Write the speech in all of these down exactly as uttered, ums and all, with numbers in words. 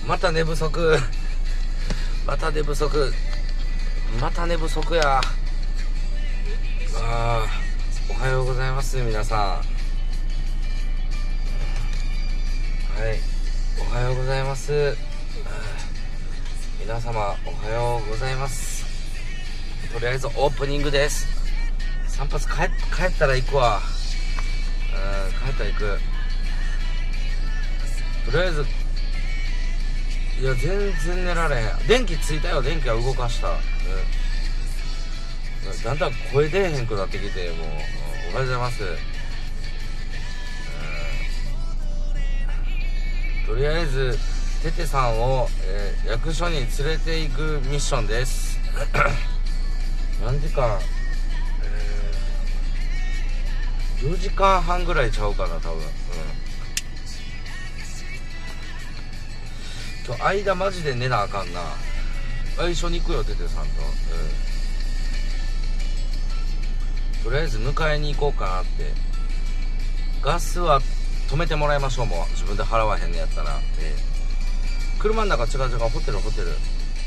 また寝不足また寝不足また寝不足や。あー、おはようございます皆さん。はい、おはようございます。皆様おはようございます。とりあえずオープニングです。散髪帰, 帰ったら行くわ。うん、帰ったら行く。とりあえずいや全然寝られへん。電気ついたよ。電気は動かした、うん、だんだん声出えへんくなってきて、もう、うん、おはようございます、うん、とりあえずテテさんを、えー、役所に連れて行くミッションです何時間、えー、よじかんはんぐらいちゃうかな多分、うん、今日間マジで寝なあかんな。一緒に行くよテテさんと、うん、とりあえず迎えに行こうかなって。ガスは止めてもらいましょう。もう自分で払わへんのやったら、えー、車の中違う違うホテルホテル、うん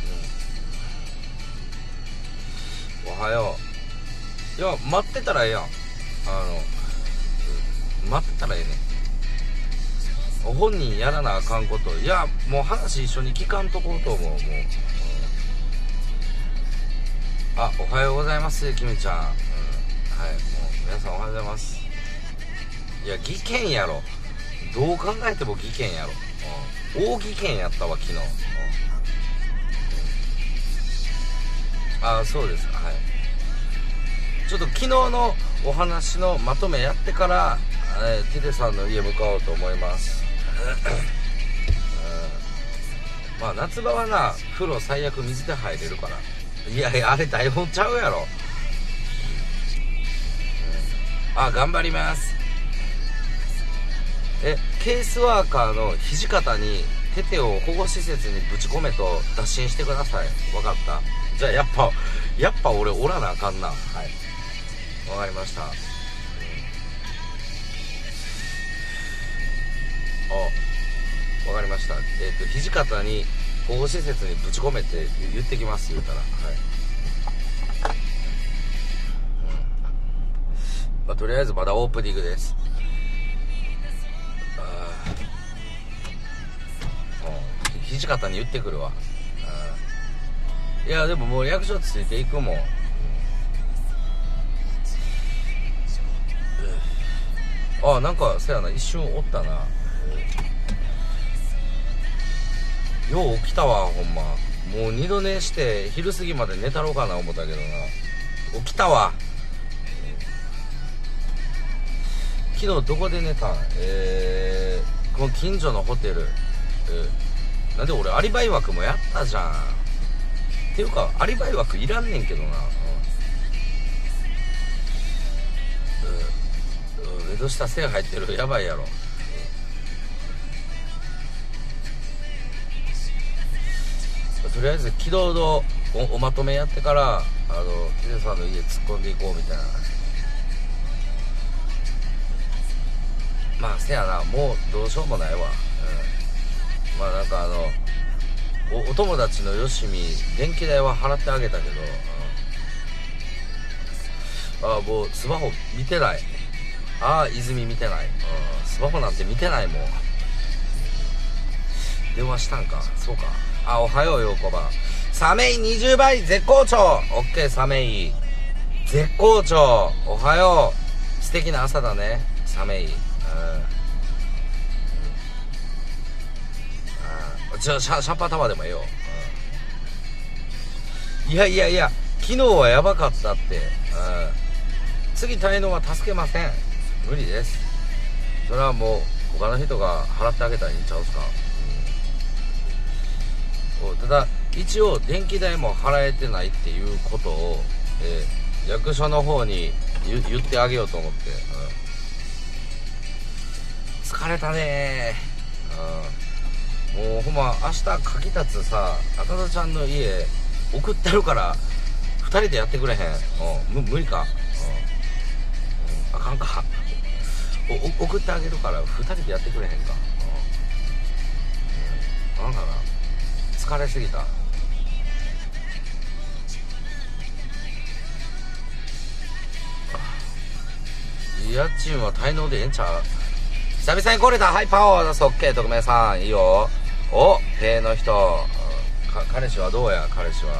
、おはよう。いや待ってたらええやん。あの待ってたらええねん。本人やらなあかんこと、いやもう話一緒に聞かんとこうと思う。もう、うん、あ、おはようございますきみちゃん、うん、はい、もう皆さんおはようございます。いや技研やろ、どう考えても技研やろ、うん、大技研やったわ昨日、うん、あ、そうですか。はい、ちょっと昨日のお話のまとめやってから、えー、テテさんの家向かおうと思いますうん、まあ夏場はな風呂最悪水で入れるから。いやいやあれ台本ちゃうやろ、うん、あ、頑張ります。え、ケースワーカーの土方にテテを保護施設にぶち込めと打診してください。分かった。じゃあやっぱやっぱ俺おらなあかんな。はい、分かりました。あ、わかりました。えっと土方に保護施設にぶち込めって言ってきます言うたら、はい、うん、まあ、とりあえずまだオープニングです。あ、うん、土方に言ってくるわ。いやでももう役所ついていくもん。あ、なんかそやな、一瞬おったな。よう起きたわほんま。もう二度寝して昼過ぎまで寝たろうかな思ったけどな。起きたわ。昨日どこで寝たん？えー、この近所のホテル、えー、なんで俺アリバイ枠もやったじゃん。っていうかアリバイ枠いらんねんけどな。うん、うん、目と下線入ってる、やばいやろ。とりあえず軌道の お, おまとめやってからあのテテさんの家突っ込んでいこうみたいな。まあせやな、もうどうしようもないわ、うん、まあなんかあの お, お友達のよしみ電気代は払ってあげたけど、うん、ああもうスマホ見てない。ああ泉見てない、うん、スマホなんて見てないもん。電話したんか。そうか。あ、おはようようこば。サメイにじゅうばい絶好調。オッケーサメイ絶好調。おはよう。素敵な朝だねサメイ。うん、うん、じゃあシャ、シャンパンタワーでもええよ、うん、いやいやいや昨日はやばかったって、うん、次滞納は助けません。無理です。それはもう他の人が払ってあげたらいいんちゃうすか。ただ一応電気代も払えてないっていうことを、えー、役所の方に 言, 言ってあげようと思って、うん、疲れたねー、うん、もうほんま明日かきたつさ赤田ちゃんの家送ってるからふたりでやってくれへん、うん、無理か、うん、あかんかお送ってあげるからふたりでやってくれへんか、うん、なんかな。 枯れすぎた。家賃は滞納でええんちゃう。久々に来れた。はい、パオーそっけ、特命さんいいよ。お、塀の人か、彼氏はどうや。彼氏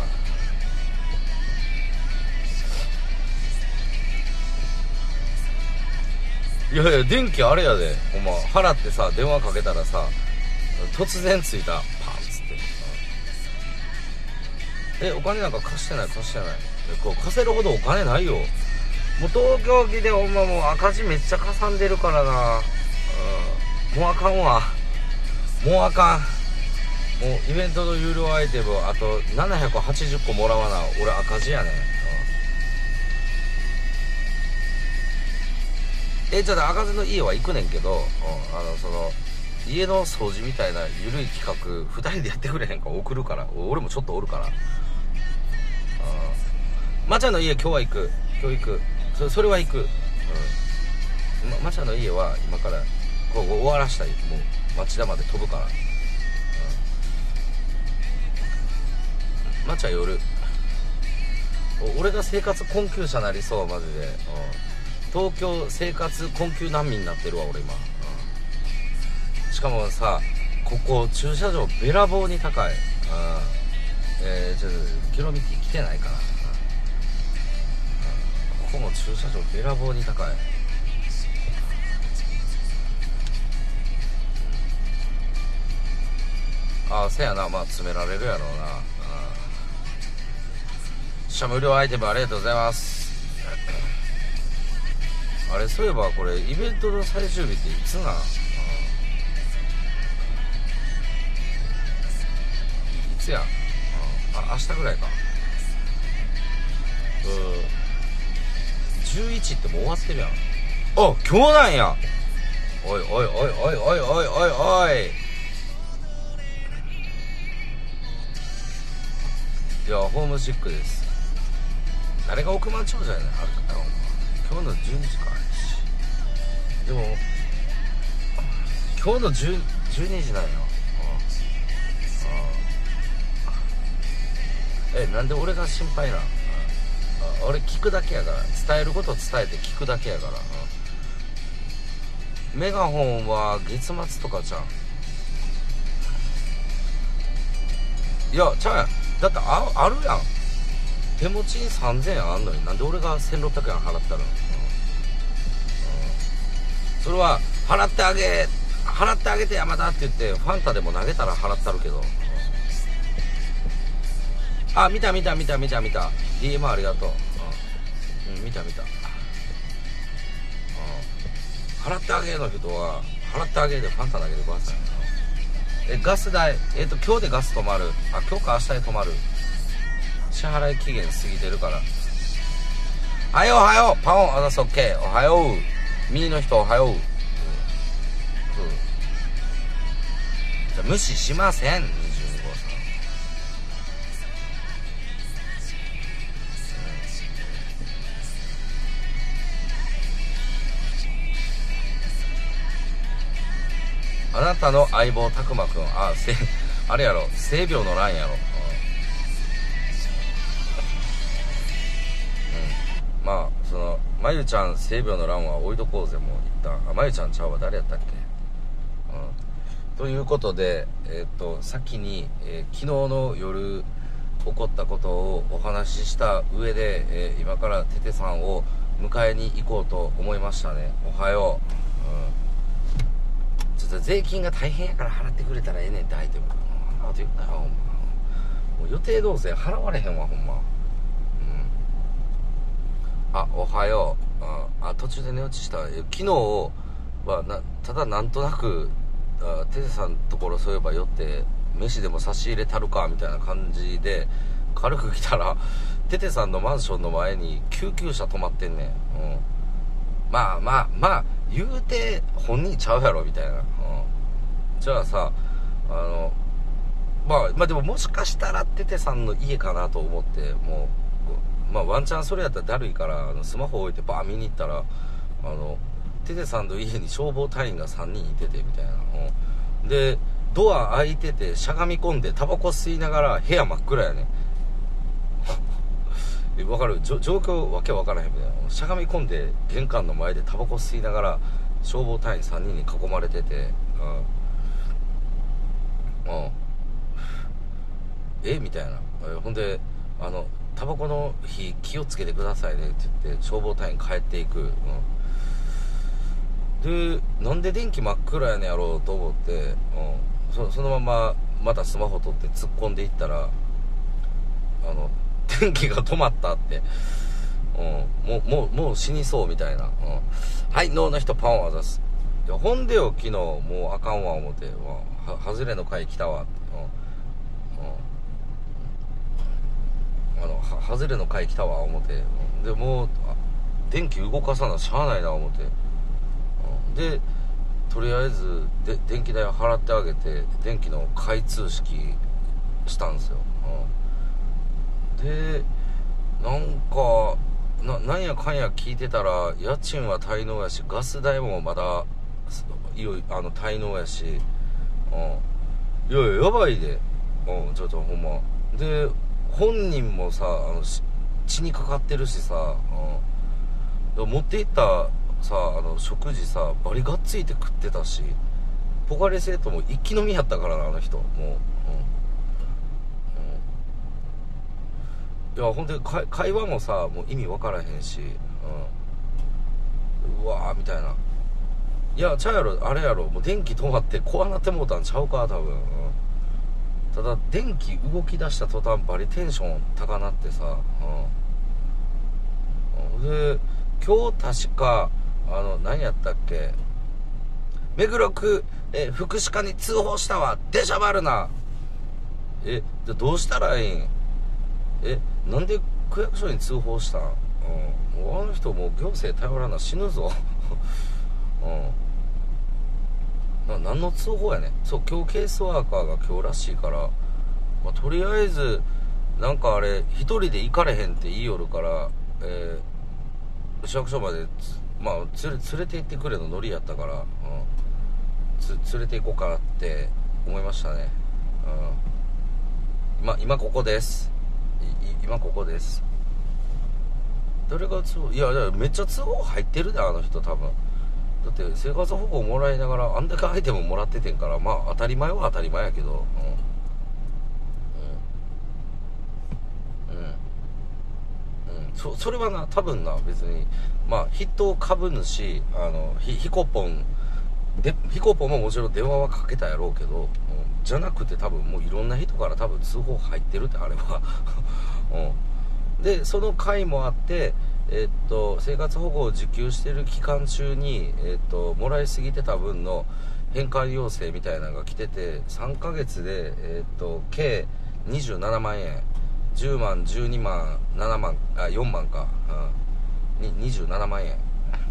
はいやいや、電気あれやで、ほんま払ってさ、電話かけたらさ、突然ついた、パンっつって、え、お金なんか貸してない貸してない。こう貸せるほどお金ないよ。もう東京来でほんまもう赤字めっちゃかさんでるからな。うん、もうあかんわ。もうあかん。もうイベントの有料アイテムあとななひゃくはちじゅっこもらわな俺赤字やねん。え、ちょっと赤字の家は行くねんけど、うん、あのその家の掃除みたいなゆるい企画ふたりでやってくれへんか。送るから。俺もちょっとおるから。まちゃんの家今日は行く。今日行く。そ, それは行く。うん。ま、まちゃんの家は今からこう終わらしたい。もう町田まで飛ぶから。うん、まちゃん夜。俺が生活困窮者なりそうマジで。うん、東京生活困窮難民になってるわ俺今。うん、しかもさ、ここ駐車場べらぼうに高い。うん、えー、ちょっとキロミティ来てないかな。ここも駐車場べらぼうに高い。ああ、せやな。まあ詰められるやろうな。しゃ無料アイテムありがとうございます。あれ、そういえばこれイベントの最終日っていつなん？いつや？あ、明日ぐらいか。うん、じゅういちってもう終わってるやん。あ、今日なんや。おいおいおいおいおいおいおいおい。いや、ホームシックです。誰が億万長者やねん。あるかよ。今日のじゅうにじか。でも今日のじゅうにじなんや。え、なんで俺が心配なん？俺聞くだけやから。伝えること伝えて聞くだけやから。メガホンは月末とかちゃう。いやちゃうやん。だって あ, あるやん。手持ちにさんぜんえんあんのになんで俺がせんろっぴゃくえん払ったの？うんうん、それは払ってあげ払ってあげて山田って言ってファンタでも投げたら払ったるけど。うん、あ、見た見た見た見た見た ディーエム ありがとう。うん、うん、見た見た。うん、払ってあげの人は払ってあげでファンタ投げてください。え、ガス代、えっと今日でガス止まる。あ、今日か明日で止まる。支払い期限過ぎてるから。はようはよう、パオン、あざす、オッケー、おはよう。ミーの人おはよう。うん、うん、じゃ無視しません。にじゅうに号さん。あなたの相棒たくまくん、あ、せあれやろ、性病の欄やろ。うん、まあそのまゆちゃん性病の欄は置いとこうぜ。もう一旦。あ、まゆちゃんちゃうわ、誰やったっけ。うん、ということで、えー、っと先に、えー、昨日の夜起こったことをお話しした上で、えー、今からテテさんを迎えに行こうと思いましたね。おはよう。うん、ちょっと税金が大変やから払ってくれたらええねんって相手も。あと言ったよ、ほんま。もう予定納税払われへんわ、ほんま。あ、おはよう。あ、あ途中で寝落ちした。昨日はなただなんとなくあテテさんのところそういえば寄って飯でも差し入れたるかみたいな感じで軽く来たらテテさんのマンションの前に救急車止まってんねん。うん、まあまあまあ言うて本人ちゃうやろみたいな。うん、じゃあさ、あのまあまあでももしかしたらテテさんの家かなと思ってもう。まあワンチャンそれやったらだるいからあのスマホ置いてバー見に行ったらあのテテさんの家に消防隊員がさんにんいててみたいな。うん、でドア開いててしゃがみ込んでタバコ吸いながら部屋真っ暗やねんわかる状況わけわからへんみたいな。しゃがみ込んで玄関の前でタバコ吸いながら消防隊員さんにんに囲まれてて、うんうんえみたいな。ほんであのタバコの火気をつけてくださいねって言って消防隊員帰っていく、うん、でなんで電気真っ暗やねやろうと思って、うん、そ, そのまままたスマホ取って突っ込んでいったらあの電気が止まったって、うん、もうもうもう死にそうみたいな、うん、はい脳の人パンを渡す。いやほんでよ昨日もうあかんわ思って、は外れの回来たわって、うんうん、あのは外れの回来たわ思って、うん、でもう電気動かさなしゃあないな思って、うん、でとりあえずで電気代を払ってあげて電気の開通式したんですよ、うん、でなんかななんやかんや聞いてたら家賃は滞納やしガス代もまだいよいあの滞納やし、うん、いやいややばいで、うん、ちょっとほんまで本人もさあの血にかかってるしさ、うん、持っていったさあの食事さバリがっついて食ってたしポカリスエットも一気飲みやったからなあの人もう、うんうん、いやほんで会話もさもう意味分からへんし、うん、うわーみたいな。いやちゃうやろあれやろもう電気止まってこうなってもうたんちゃうか多分、うん、ただ電気動き出した途端バリテンション高なってさ、うん、で今日確かあの何やったっけ目黒区え福祉課に通報したわ出しゃばるなえじゃどうしたらいいんえなんで区役所に通報したん、うん、もうあの人もう行政頼らな死ぬぞうん、な何の通報やねん。そう今日ケースワーカーが今日らしいから、まあ、とりあえずなんかあれ一人で行かれへんって言いよるから、えー、市役所までまあ連れ、連れて行ってくれのノリやったから、うん、つ連れて行こうかなって思いましたね、うん、今今ここです今ここです。誰が通報いやいやめっちゃ通報入ってるであの人多分だって生活保護もらいながらあんだけアイテムもらっててんからまあ当たり前は当たり前やけど、うんうんうん、うん、そ, それはな多分な別にまあ筆頭株主あのひヒコポンでヒコポンももちろん電話はかけたやろうけど、うん、じゃなくて多分もういろんな人から多分通報入ってるってあれは、うん、でその回もあってえっと生活保護を受給してる期間中に、えっと、もらいすぎてた分の返還要請みたいなのが来ててさんかげつで、えっと、計にじゅうななまんえんじゅうまんじゅうにまんななまんあよんまんか、うん、ににじゅうななまんえん、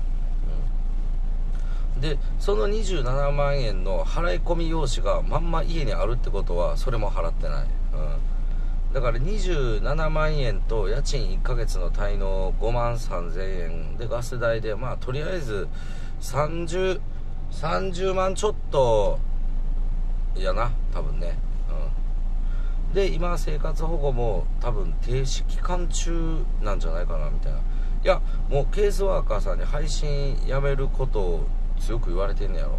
うん、でそのにじゅうななまんえんの払い込み用紙がまんま家にあるってことはそれも払ってない、うんだからにじゅうななまんえんと家賃いっかげつの滞納ごまんさんぜんえんでガス代でまあとりあえずさんじゅう、さんじゅうまんちょっとやな多分ね、うん、で今生活保護も多分停止期間中なんじゃないかなみたいないやもうケースワーカーさんに配信やめることを強く言われてんねやろ、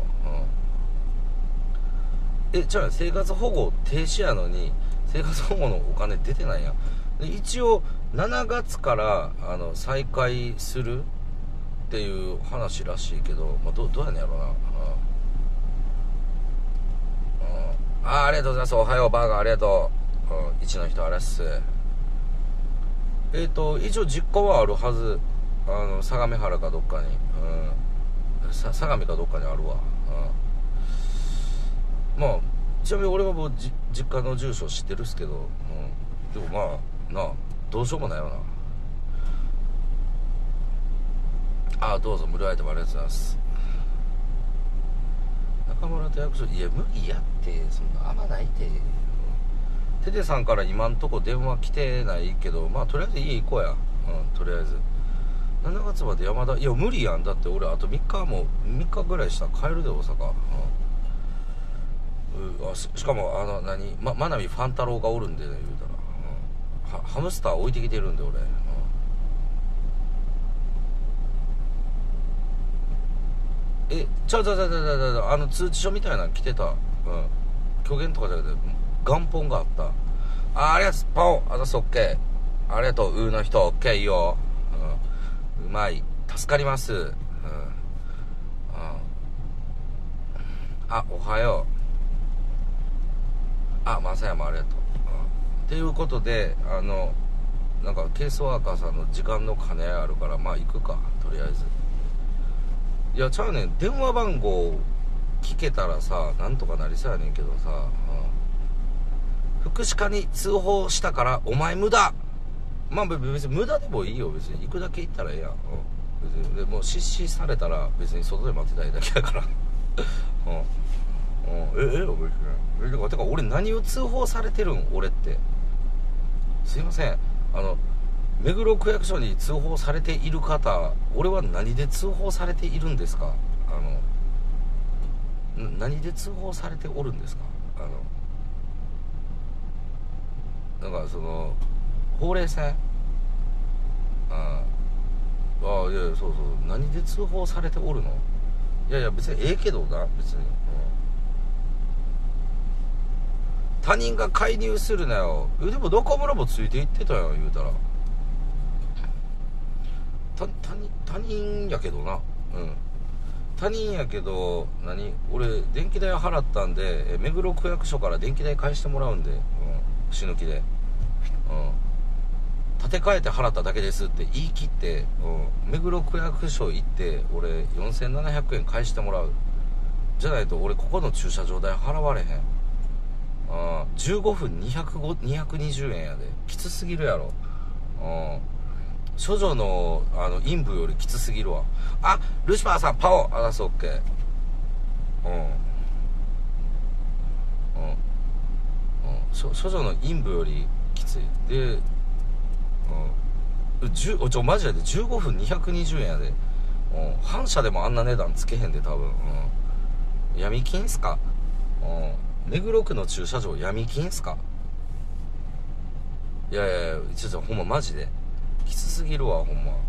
うん、えじゃあ生活保護停止やのに生活保護のお金出てないやんで一応しちがつからあの再開するっていう話らしいけど、まあ、ど, どうやねんやろうな、うんうん、あ, ありがとうございますおはようバーガーありがとう、うん、一の人あれっすえっ、ー、と一応実家はあるはずあの相模原かどっかに、うん、さ相模かどっかにあるわ、うん、まあちなみに俺はもう実家の住所知ってるっすけど、うん、でもまあなあどうしようもないよなああどうぞ無料アイテムありがとうございます中村と役所いや無理やってそんなあんまないってテテさんから今んとこ電話来てないけどまあとりあえず家行こうや、うん、とりあえずしちがつまで山田いや無理やんだって俺あとみっかもみっかぐらいしたら帰るで大阪、うんうあ し, しかもあの何ま真波ファン太郎がおるんでね言うたら、うん、はハムスター置いてきてるんで俺、うん、えちゃうちゃうちゃうちゃうちゃうあの通知書みたいなの来てた、うん、虚言とかじゃなくて元本があった。あありがとうパオあざすオッケーありがとううーの人オッケーいいよ、うん、うまい助かります、うんうん、あおはようあまさやもありがとう、うん、っていうことであのなんかケースワーカーさんの時間の兼ね合いあるからまあ行くかとりあえず。いやちゃうねん電話番号聞けたらさなんとかなりそうやねんけどさ、うん、福祉課に通報したからお前無駄。まあ別に無駄でもいいよ別に行くだけ行ったらええやん、うん、別にでもう失神されたら別に外で待ってたいだけだからうんうんえええよ別にえだからてか俺何を通報されてるん俺ってすいませんあの目黒区役所に通報されている方俺は何で通報されているんですか。あの何で通報されておるんですか。あのなんかそのほうれい線ああいやいやそうそう何で通報されておるの。いやいや別にええけどな別に、うん、他人が介入するなよ。でも中村もついていってたよ言うたら他, 他, 人他人やけどなうん他人やけど何俺電気代払ったんで目黒区役所から電気代返してもらうんで、うん、死ぬ気で、うん、立て替えて払っただけですって言い切って、うん、目黒区役所行って俺よんせんななひゃくえん返してもらうじゃないと俺ここの駐車場代払われへん。あじゅうごふんにひゃくにじゅうえんやできつすぎるやろ。うん処女のあの陰部よりきつすぎるわ。あルシファーさんパオあだすオッケーうんうんうん処女の陰部よりきついでうんじゅちょマジでじゅうごふんにひゃくにじゅうえんやで、うん、反社でもあんな値段つけへんで多分、うん、闇金っすか、うん、目黒区の駐車場闇金っすか。いやいやいやちょっとほんまマジできつすぎるわほんま。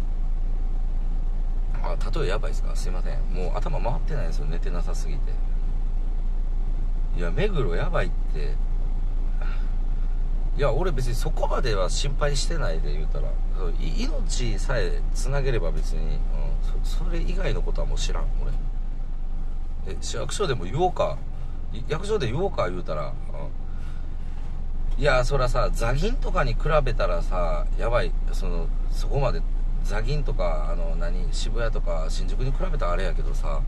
あ例えやばいっすかすいませんもう頭回ってないんですよ寝てなさすぎて。いや目黒やばいっていや俺別にそこまでは心配してないで言うたら命さえつなげれば別に、うん、そ, それ以外のことはもう知らん俺。え市役所でも言おうか役所で言おうか言うたら、うん、いやそりゃさザギンとかに比べたらさやばいそのそこまでザギンとかあの何渋谷とか新宿に比べたらあれやけどさ、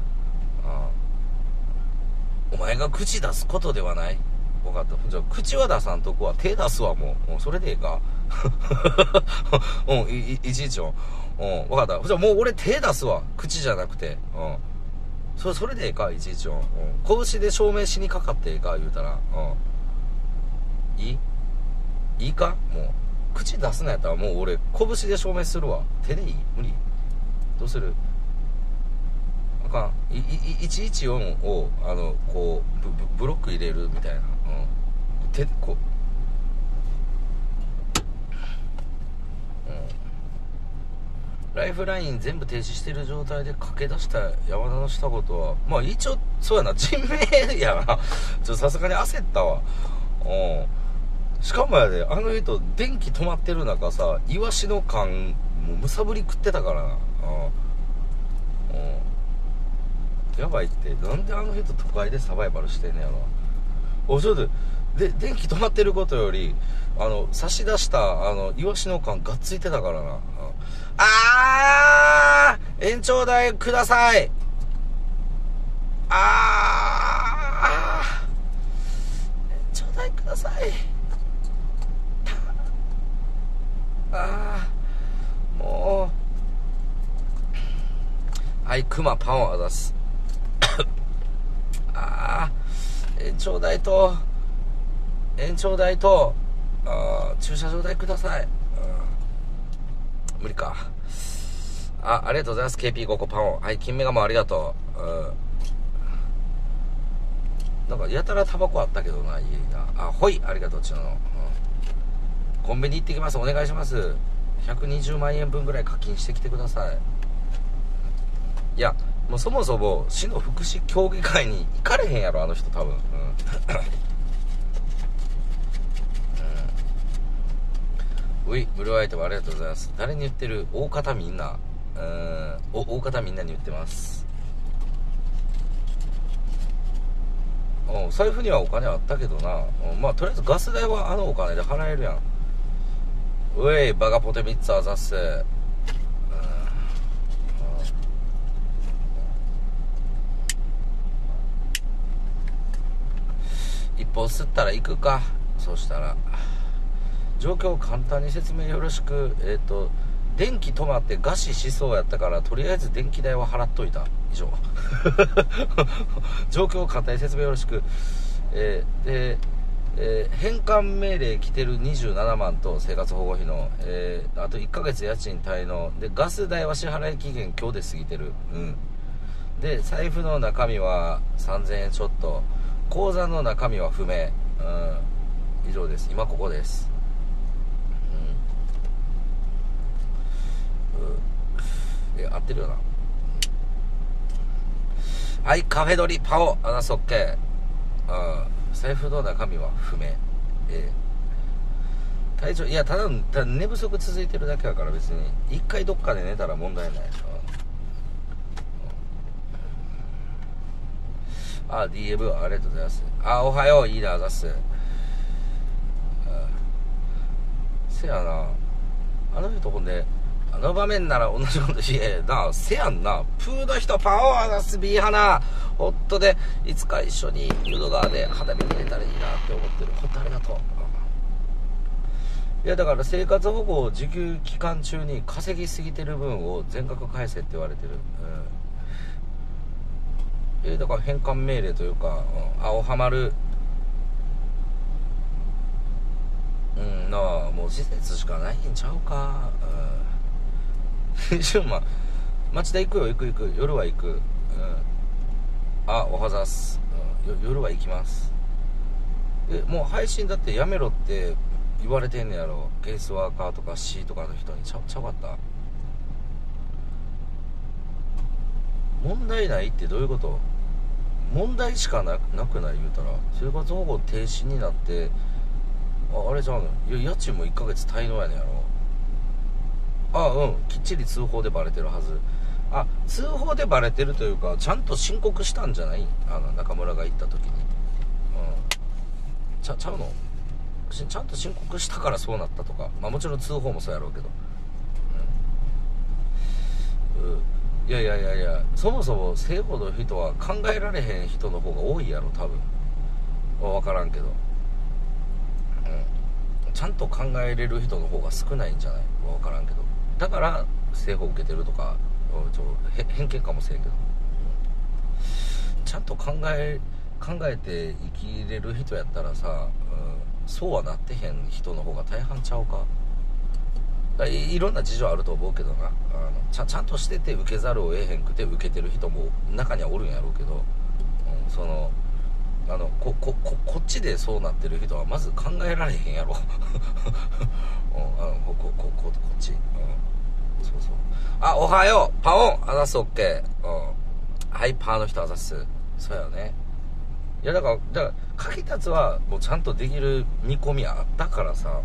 うん、お前が口出すことではない。分かったじゃあ口は出さんとこは手出すわもう、うん、それでええかうんいいいちいちようん分かったじゃあもう俺手出すわ口じゃなくてうんそれそれでええかいちいちよ、うん、拳で証明しにかかってええか言うたらうんいいいいかもう口出すなやったらもう俺拳で証明するわ。手でいい無理どうするあかんいいいちいちよんをあのこう ブ, ブロック入れるみたいな、うん、手こう、うん、ライフライン全部停止してる状態で駆け出した山田のしたことはまあ一応そうやな人命やなちょっとさすがに焦ったわ。うんしかもやであの人電気止まってる中さイワシの缶もうむさぶり食ってたからな。うんうんやばいってなんであの人都会でサバイバルしてんねやろ。おちょっとで電気止まってることよりあの差し出したあのイワシの缶がっついてたからな。うん、あー延長代ください。あー延長代ください。ああもうはいクマパンを渡すああ延長代と延長代とあ駐車場代ください、うん、無理か。あありがとうございます ケーピーご 個パンをはい金メガもありがとう、うん、 なんかやたらタバコあったけどな、家にな。あ、ほい、ありがとう、ちのの、うん、コンビニ行ってきます、お願いします。ひゃくにじゅうまんえんぶんぐらい課金してきてください。いや、もうそもそも市の福祉協議会に行かれへんやろ、あの人多分。うん、うん、うい、ブルーアイテムありがとうございます。誰に言ってる？大方みんな。うん、お大方みんなに言ってます。うん、財布にはお金あったけどな。うん、まあとりあえずガス代はあのお金で払えるやん。うい、バカポテみっつあざっす。一本吸ったら行くか。そうしたら状況を簡単に説明よろしく。えっ、ー、と電気止まって餓死しそうやったからとりあえず電気代は払っといた。以上状況を簡単に説明よろしく。えー、で、えー、返還命令来てるにじゅうななまんと生活保護費の、えー、あといっかげつ家賃滞納でガス代は支払い期限今日で過ぎてる。うんで財布の中身はさんぜんえんちょっと、口座の中身は不明。うん以上です。今ここです。うん、いや合ってるよな。はい、カフェドリパオあなそっけ。財布の中身は不明。えー、体調いやただただ寝不足続いてるだけだから別に一回どっかで寝たら問題ない。あ、ディーエム ありがとうございます。あ、おはよう、いいな、ざっす。せやな、あの人ほんで、あの場面なら同じこと言えな、せやんな、プーの人パオーざっす、ビー花、ホットで、いつか一緒に淀川で花火見れたらいいなって思ってる。ほんとありがとう。いやだから生活保護受給期間中に稼ぎすぎてる分を全額返せって言われてる。うん、えだから返還命令というか、うん、青はまる、うんなあ、もう施設しかないんちゃうか。うんじゅうまん町田行くよ、行く行く、夜は行く。うん、あ、おはざっす、うん、夜は行きます。えもう配信だってやめろって言われてんねやろ、ケースワーカーとか C とかの人に。ちゃちゃうかった。問題ないってどういうこと？問題しか な, なくない言うたら生活保護停止になって、あ, あれじゃうの、いや家賃もいっかげつ滞納やねんやろ。あうんきっちり通報でバレてるはず。あ通報でバレてるというかちゃんと申告したんじゃない？あの中村が行った時に。うんちゃちゃうの？ちゃんと申告したからそうなったとか、まあもちろん通報もそうやろうけど、うん、うんいやいやいやいや、そもそも性保の人は考えられへん人の方が多いやろ多分。分からんけど、うん、ちゃんと考えれる人の方が少ないんじゃない？分からんけど、だから性保受けてるとかちょ偏見かもしれんけど、うん、ちゃんと考え考えて生きれる人やったらさ、うん、そうはなってへん人の方が大半ちゃうか。い, いろんな事情あると思うけどな、あの ち, ゃちゃんとしてて受けざるを得へんくて受けてる人も中にはおるんやろうけど、うん、そのあの こ, こ, こ, こっちでそうなってる人はまず考えられへんやろ、うん、あの こ, こ, こ, こ, こっち、うん、そうそう。あおはようパオンあざす OK、うん、はいパーの人あざす。そうやね。いやだからだから柿たつはもうちゃんとできる見込みあったからさ、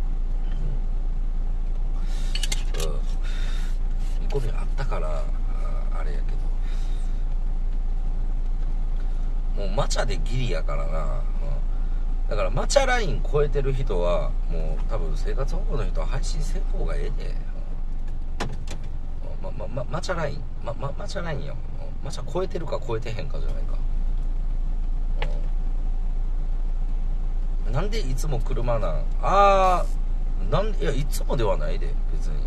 うん、見込みあったから あ, あれやけど、もうマチャでギリやからな、うん、だからマチャライン超えてる人はもう多分生活保護の人は配信せん方がええで、うん、まままマチャラインままマチャラインや、うん、マチャ超えてるか超えてへんかじゃないか、うん、なんでいつも車なんあーなんいやいつもではないで別に、うん、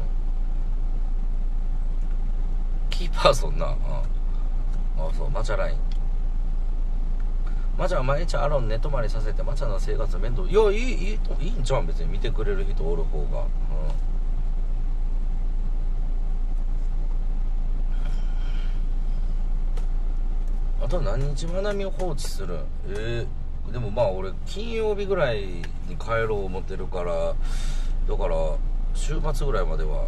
キーパーソンな、うん、あそうマチャライン、マチャは毎日アロン寝泊まりさせてマチャの生活面倒、いやいいいいいいんちゃうん別に見てくれる人おる方が、 あと何日まなみを放置する。えー、でもまあ俺金曜日ぐらいに帰ろう思ってるから、だから週末ぐらいまでは、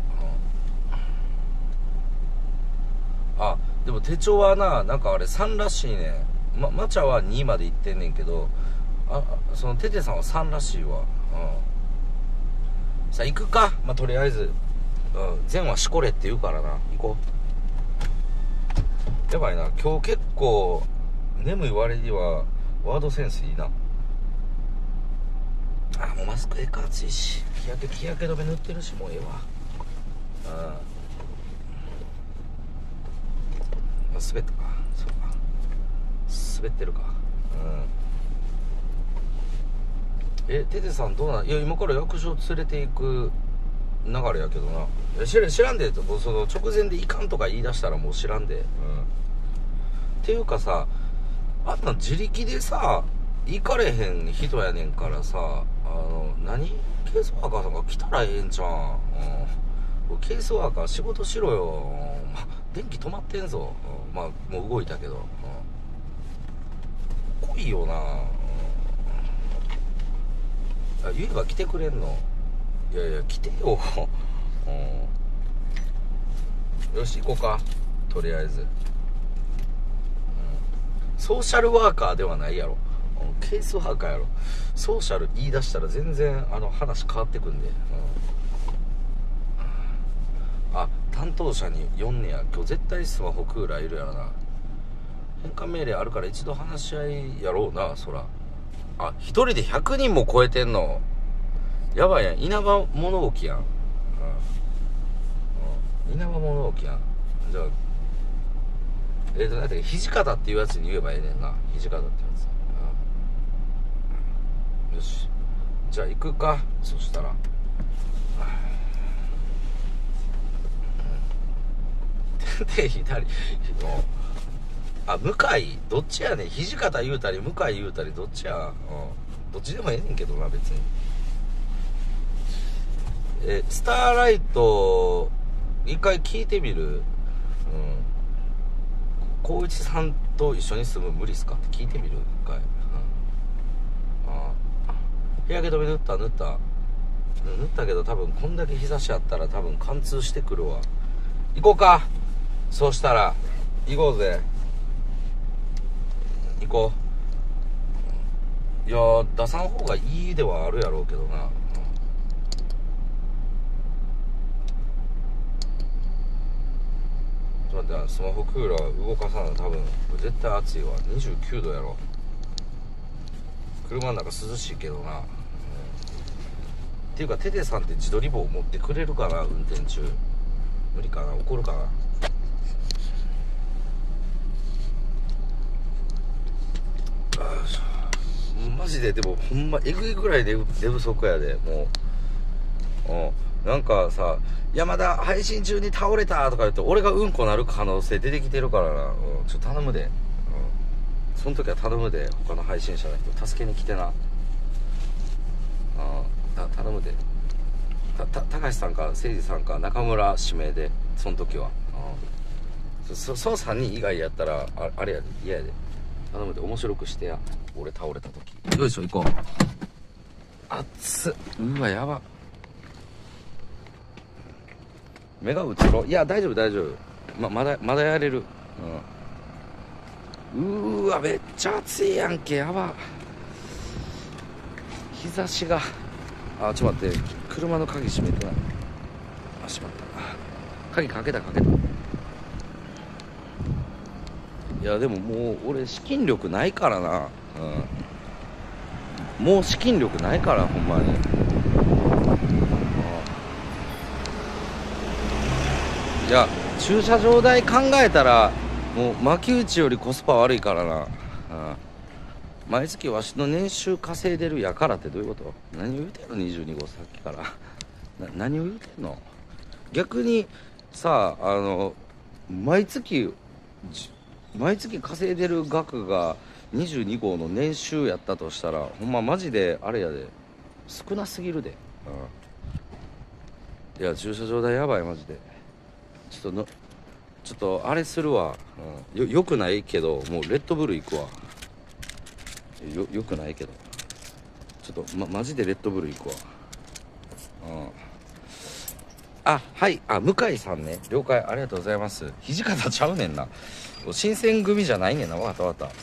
うん、あでも手帳はな、なんかあれさんらしいね。まマチャはにまで行ってんねんけど、あそのテテさんはさんらしいわ。うん、さあ行くか。まあとりあえず、うん、善はしこれって言うからな、行こう。やばいな、今日結構眠い割にはワードセンスいいな。あもうマスクええか、暑いし、日焼け日焼け止め塗ってるし、もうええわ。うん滑ったか、そうか、滑ってるか。うんえテテさんどうなん。いや今から役所連れていく流れやけどな。いや知ら知らんで、もうその直前でいかんとか言い出したらもう知らんで。うんっていうかさ、あんな自力でさ行かれへん人やねんからさ、あの何ケースワーカーさんが来たらええんちゃうん、うん、ケースワーカー仕事しろよ、うんま、電気止まってんぞ、うん、まあもう動いたけど、うん、来いよな、うん、あ言えば来てくれんの。いやいや来てよ、うん、よし行こうかとりあえず。ソーシャルワーカーではないやろ、ケースワーカーやろ。ソーシャル言い出したら全然あの話変わってくんで、うん、あ担当者によんねや。今日絶対スマホクーラーいるやろな。返還命令あるから一度話し合いやろうな、そら。あ一人でひゃくにんも超えてんのやばいやん。稲葉物置やん、うんうん、稲葉物置やん。じゃあえーと、なんだっけ、土方っていうやつに言えばええねんな。土方ってやつ、うん、よしじゃあ行くか。そしたらで左のあ向井どっちやねん。土方言うたり向井言うたりどっちや、うん、どっちでもええねんけどな別に。えスターライト一回聞いてみる。うん光一さんと一緒に住む無理っすかって聞いてみる一回、うん、ああ日焼け止め塗った塗った塗ったけど多分こんだけ日差しあったら多分貫通してくるわ。行こうか。そうしたら行こうぜ。行こう。いや出さん方がいいではあるやろうけどな、うん、ちょっと待って、スマホクーラー動かさな。多分絶対暑いわ。にじゅうきゅうどやろ。車の中涼しいけどな、うん、っていうかテテさんって自撮り棒持ってくれるかな運転中。無理かな、怒るかな。マジででもほんまえぐいぐらいで寝不足やでもう。うんなんかさ「いやまだ配信中に倒れた」とか言って俺がうんこなる可能性出てきてるからな、うん、ちょっと頼むで、うん、その時は頼むで。他の配信者の人助けに来てな、うん、た頼むで。たた高橋さんか誠司さんか中村指名でその時は、うん、そ, そのさんにん以外やったら あ, あれやで嫌やで。頼むで面白くしてや。俺倒れた時。よいしょ行こう。熱っ。うわやば。目が映ろ。いや大丈夫大丈夫。 ま, まだまだやれる、うん、うーわめっちゃ暑いやんけ。やば。日差しが。あちょっと待って、車の鍵閉めてない。あ閉まった。鍵かけたかけた。いやでももう俺資金力ないからな、うん、もう資金力ないからほんまに。いや駐車場代考えたらもう巻き打ちよりコスパ悪いからな、うん、毎月わしの年収稼いでるやからってどういうこと。何を言うてんのにじゅうに号さっきからな何を言うてんの。逆にさあの毎月毎月稼いでる額がにじゅうに号の年収やったとしたらほんまマジであれやで少なすぎるで、うん、いや駐車場代やばいマジで。ちょっとのちょっとあれするわ、うん、よよくないけどもうレッドブル行くわ。よよくないけどちょっと、ま、マジでレッドブル行くわ。うんあはいあ向井さんね了解ありがとうございます。土方ちゃうねんな新選組じゃないねんな。わかったわかった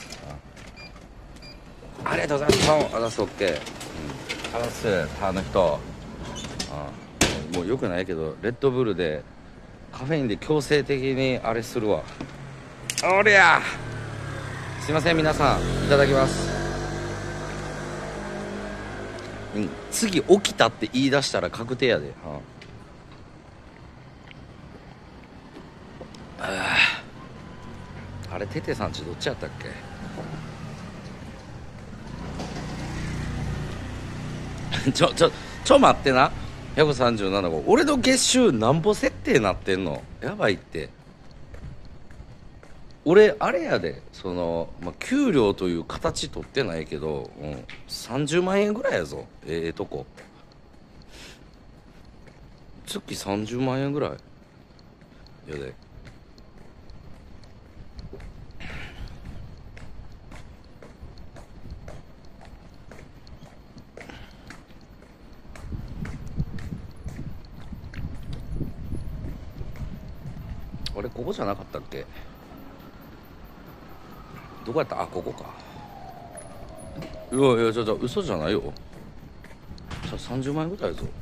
。ありがとうございます。あざす OK。 あざすあの人あもうよくないけどレッドブルでカフェインで強制的にあれするわ。おりゃすいません皆さんいただきます。うん次起きたって言い出したら確定やで、はあ、ああれテテさんちどっちやったっけちょちょちょ待ってなひゃくさんじゅうなな号俺の月収なんぼ設定なってんのやばいって。俺あれやでその、まあ、給料という形取ってないけど、うん、さんじゅうまん円ぐらいやぞ。ええとこ月さんじゅうまん円ぐらいやで。あれここじゃなかったっけ。どこやった。あここか。いやいやちょちょ嘘じゃないよ。さんじゅうまん円ぐらいやぞ。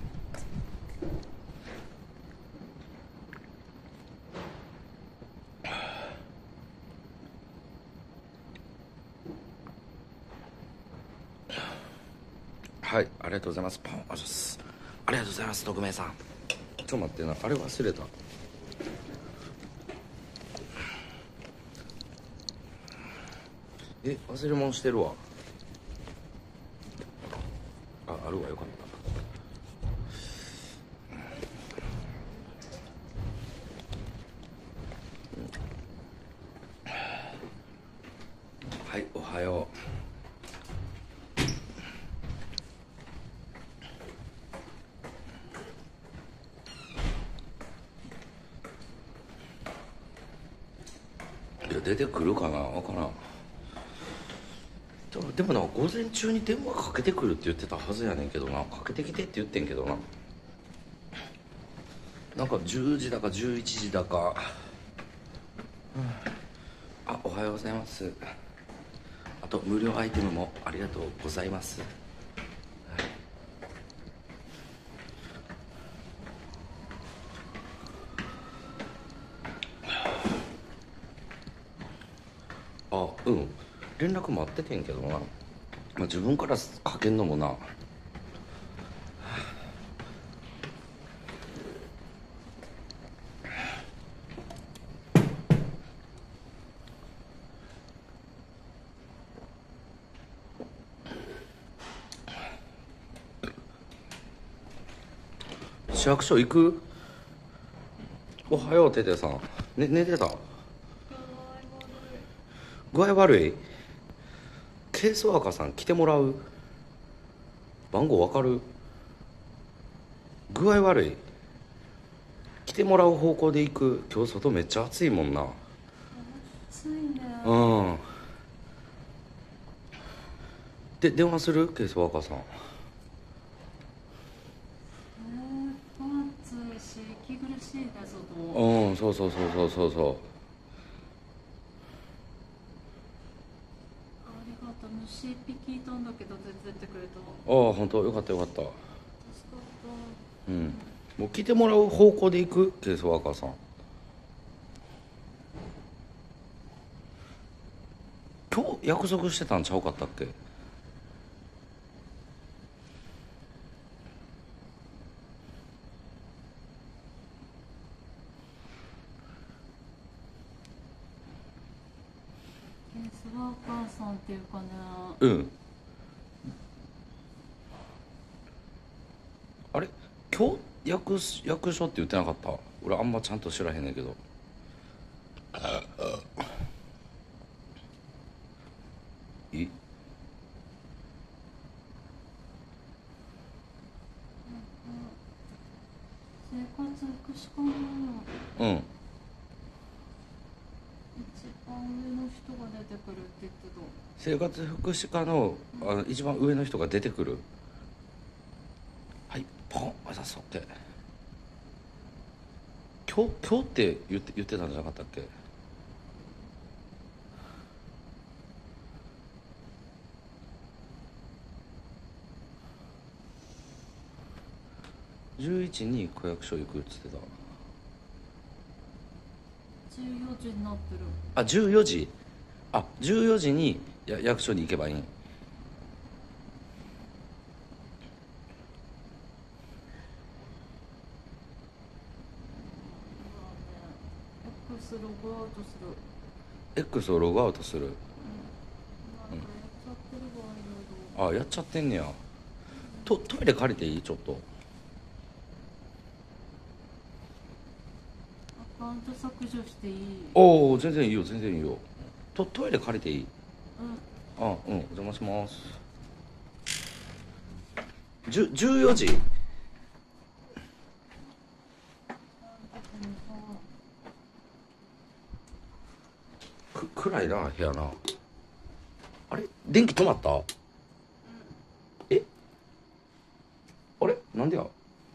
はいありがとうございます。パンありがとうございます匿名さん。ちょっと待ってなあれ忘れた。え忘れ物してるわ。ああるわよかった。はいおはよう。いや出てくるかなわからん。でもな午前中に電話かけてくるって言ってたはずやねんけどな。かけてきてって言ってんけどな。なんかじゅうじだかじゅういちじだか、うん、あおはようございます。あと無料アイテムもありがとうございます。あうん連絡待っててんけどな、まあ、自分からかけんのもな。市役所行く。おはようテテさん、ね、寝てた。具合悪い。ケースワーカーさん来てもらう。番号わかる。具合悪い。来てもらう方向で行く。今日外めっちゃ暑いもんな。 暑いね。 うんで電話する。ケースワーカーさん。 えー、暑いし息苦しいね外。 うんそうそうそうそうそうそう。 ありがとう。虫一匹いたんだけど全然出てくれた。 ああ本当よかったよかった。 助かった。 うんもう来てもらう方向で行く。ケースワーカーさん今日約束してたんちゃうかったっけ。 ケースワーカーさんっていうかね。 うんあれ今日役役所って言ってなかった。俺あんまちゃんと知らへんねんけど。い生活福祉課の。 うん番上の人が出てくるって言ってた。 生活福祉課の、あの一番上の人が出てくる。はいポンあざそうって今日今日って言って言ってたんじゃなかったっけ。じゅういちに区役所行くっつってた。 じゅうよじになってる。 あじゅうよじ。あじゅうよじにや役所に行けばいいん。 X ログアウトする。 X をログアウトする。 なんかやっちゃってるわ、いろいろ。 あやっちゃってんねや。トトイレ借りていいちょっと。 アカウント削除していい？ おお全然いいよ全然いいよ。トトイレ借りていい？ うん。 あうんお邪魔します。じゅじゅうよじ。く暗いな部屋な。あれ電気止まった？えあれなんでや。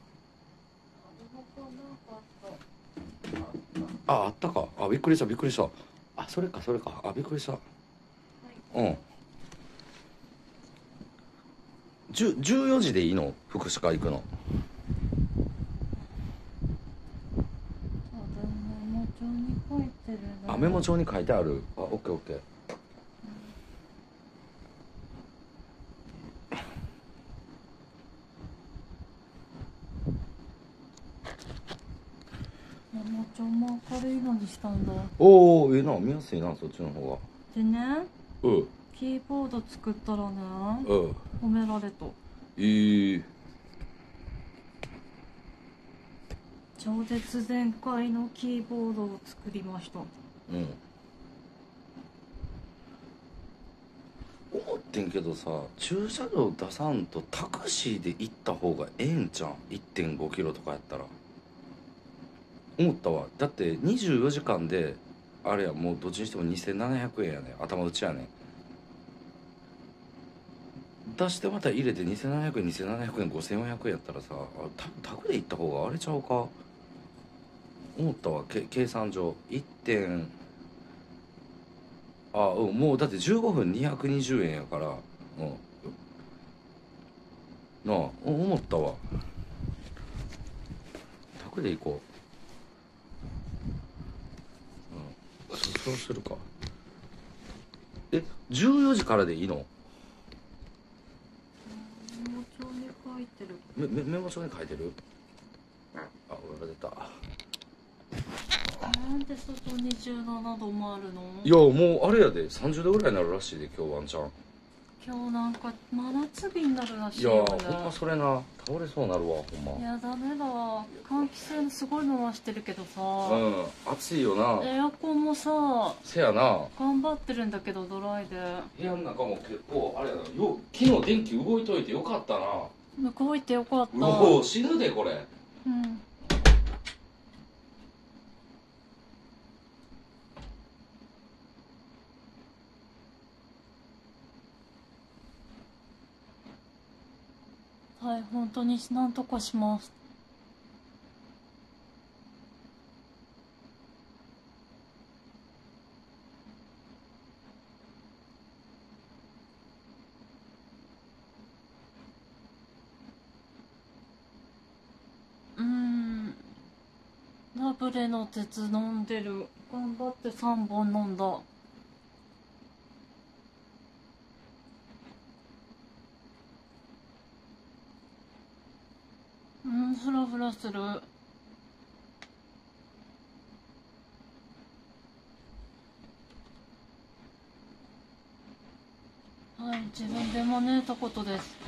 ああったか。あびっくりしたびっくりした。あそれかそれか。あびっくりした。うんじゅじゅうよじでいいの福祉課行くの。 メモ帳に書いてるな。 あメモ帳に書いてある。あオッケーオッケー。 メモ帳も明るいのにしたんだ。 おおええな見やすいなそっちの方でね、 が。うんキーボード作ったらね、 うん褒められた。 えー、 超絶全開のキーボードを作りました。 うん思ってんけどさ駐車場出さんとタクシーで行った方がええんちゃん いってんごキロとかやったら。思ったわ。だってにじゅうよじかんであれやもうどっちにしてもにせんななひゃくえんやね頭打ちやね出してまた入れてにせんななひゃくえんにせんななひゃくえんごせんよんひゃくえんやったらさあ多分タクで行った方があれちゃうか思ったわ。け計算上いってんあうんもうだってじゅうごふんにひゃくにじゅうえんやからうんなあ思ったわ。タクで行こう。うんそそうするか。えじゅうよじからでいいの？ メモ帳に書いてる。 メメメモ帳に書いてる？あ俺が出た。 なんで外にじゅうななどもあるの？ いやもうあれやでさんじゅうどぐらいになるらしいで今日ワンチャン。 今日なんか真夏日になるらしいやいよね。 ほんまそれな倒れそうなるわほんま。 いやダメだわ。換気扇すごいのはしてるけどさ、 うん暑いよな。 エアコンもさせやな頑張ってるんだけどドライで。 部屋の中も結構あれやなよ昨日電気動いといてよかったな。 動いてよかった。 うお死ぬでこれ。 うん。はい、本当になんとかします。うーん。ラブレの鉄飲んでる。頑張ってさんぼん飲んだ。うん、フラフラする。はい、自分で招いたことです。 す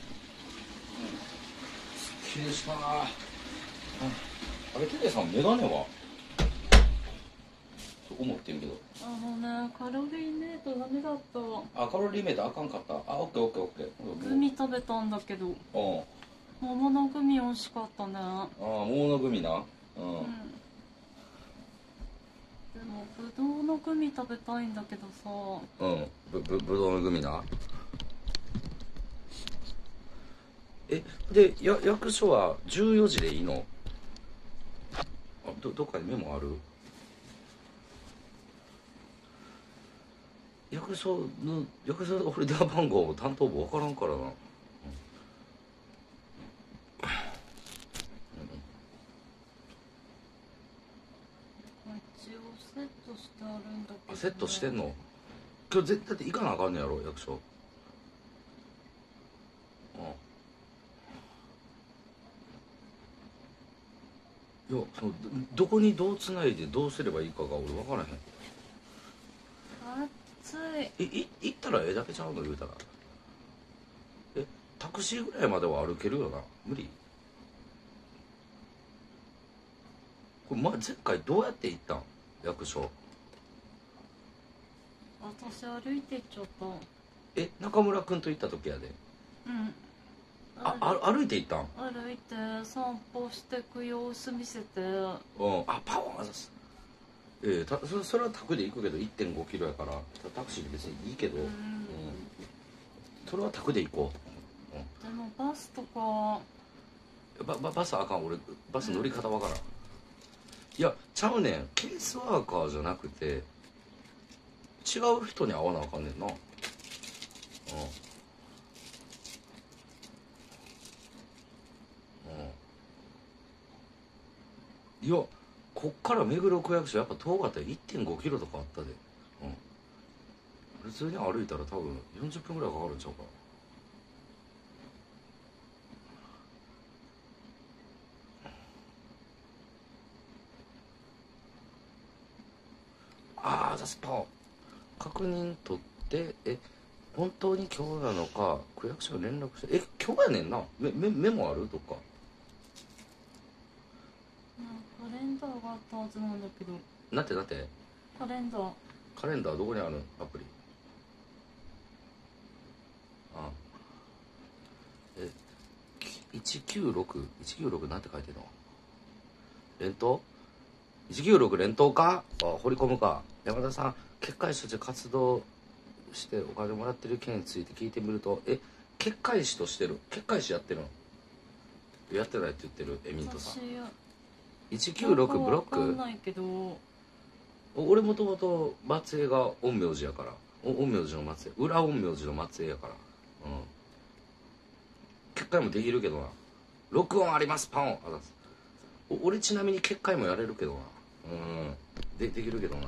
っきりしたな。あれテレさんメガネはそう思ってんけど。 あのね、カロリーメイトダメだった。 あカロリーメイトあかんかった。あオッケーオッケーオッケー。 グミ食べたんだけど、 うん桃のグミ美味しかったね。 ああ桃のグミな。うん、 うん。でもプぶどうのグミ食べたいんだけどさ。 うんぶぶぶどうのグミな。えでや役所はじゅうよじでいいの？あ ど, どっかにメモある？役所の役所の俺電話番号担当部分からんからな。 一応セットしてあるんだけど、ね、 セットしてんの？今日絶対行かなあかんねやろ役所。いやその ど, どこにどうつないでどうすればいいかが俺分からへん。 暑い。 いい行ったらええだけちゃうの言うたら。えタクシーぐらいまでは歩けるよな。無理？これ、ま、前回どうやって行ったん役所？ 私歩いて行っちゃった。 え中村君と行った時やで。 うんああ歩いて行ったん？ 歩いて散歩してく様子見せて。うんあパワーがさす。ええた そ, それはタクで行くけど いってんごキロやからタクシー別にいいけど、うん、それはタクで行こう、 うん、でもバスとかバ, バ, バスあかん俺バス乗り方わからん、うん、いやちゃうねんケースワーカーじゃなくて違う人に会わなあかんねんな。うんいやこっから目黒区役所やっぱ遠かったら いってんごキロとかあったで、うん、普通に歩いたら多分よんじゅっぷんぐらいかかるんちゃうか。ああじゃあスパン確認取ってえ本当に今日なのか区役所に連絡してえ今日やねんなメメメモあるとか。 カレンダーがあったはずなんだけど。 なんてなんてカレンダーカレンダーどこにあるアプリ。ああえいちきゅうろく いちきゅうろくなんて書いてんの連投いちきゅうろく連投かあ掘り込むか。山田さん結界師として活動してお金もらってる件について聞いてみるとえ結界師としてる結界師やってるのやってないって言ってるエミントさん。いちきゅうろくブロックわかんないけど俺もともと松江が陰陽師やから陰陽師の松江裏陰陽師の松江やから、うん、結界もできるけどな録音ありますパンあお俺ちなみに結界もやれるけどなうんでできるけどな、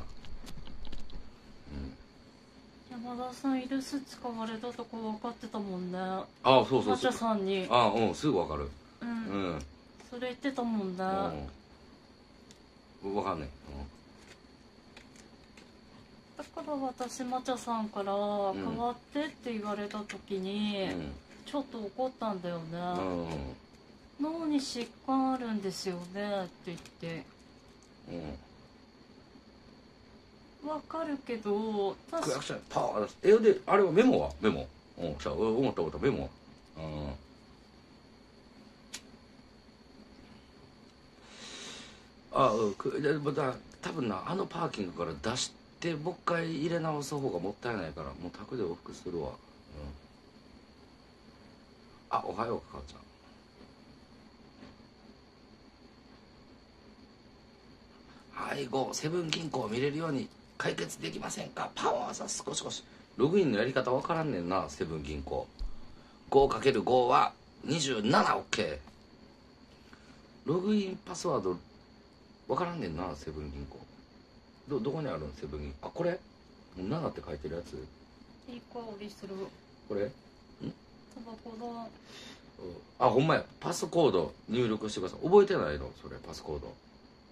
うん、山田さんイルス使われたとこ分かってたもんね。ああそうそうそうマチャさんにあうんすぐ分かるうん、 うん、 それ言ってたもんね、 うん、分かんない、 うん、だから私マチャさんから変わってって言われた時に、うん、ちょっと怒ったんだよね、うん、脳に疾患あるんですよねって言って、うん、分かるけど確かにパワーえであれはメモはメモうんじゃあ思った思ったメモはうんあうんでまた多分なあのパーキングから出してもう一回入れ直す方がもったいないからもう宅で往復するわ、うん、あおはようか母ちゃんはいごセブン銀行を見れるように解決できませんかパワーさ少し少しログインのやり方わからんねんなセブン銀行 ごかけるご は にじゅうななオッケー ログインパスワードわからんねんなセブン銀行 ど, どこにあるのセブン銀行あこれななって書いてるやついい香りするこれんタバコだあほんまやパスコード入力してください覚えてないのそれパスコード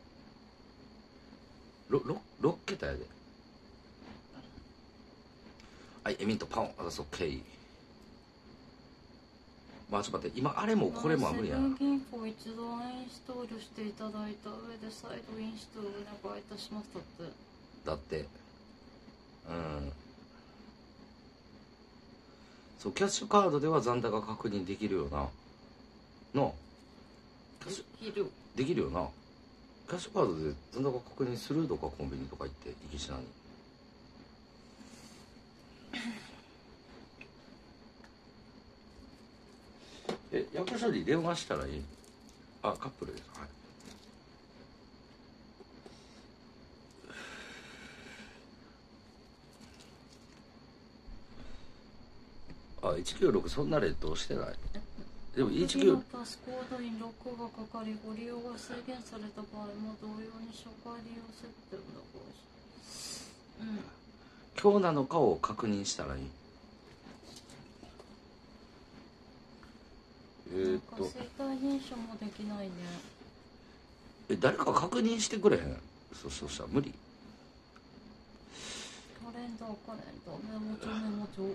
6, 6桁やではいエミントパンあだそっけいまあちょっと待って今あれもこれも無理やなセブン銀行一度インストールしていただいた上で再度インストールお願いいたしますだってだってうんそうキャッシュカードでは残高確認できるよなのできるできるよなキャッシュカードで残高確認するとか、コンビニとか行って行きしなにえ、役所に電話したらいい？あ、カップルです。はい。あ、いちきゅうろくそんなレッドしてない。でもいちきゅうパスコードにロックがかかり、ご利用が制限された場合も同様に初回利用設定をうん。 今日なのかを確認したらいい。えー、っと生体認証もできないね。 え、誰か確認してくれへん？そうそうしたら無理。 カレンダーカレンダーメモ帳メモ帳。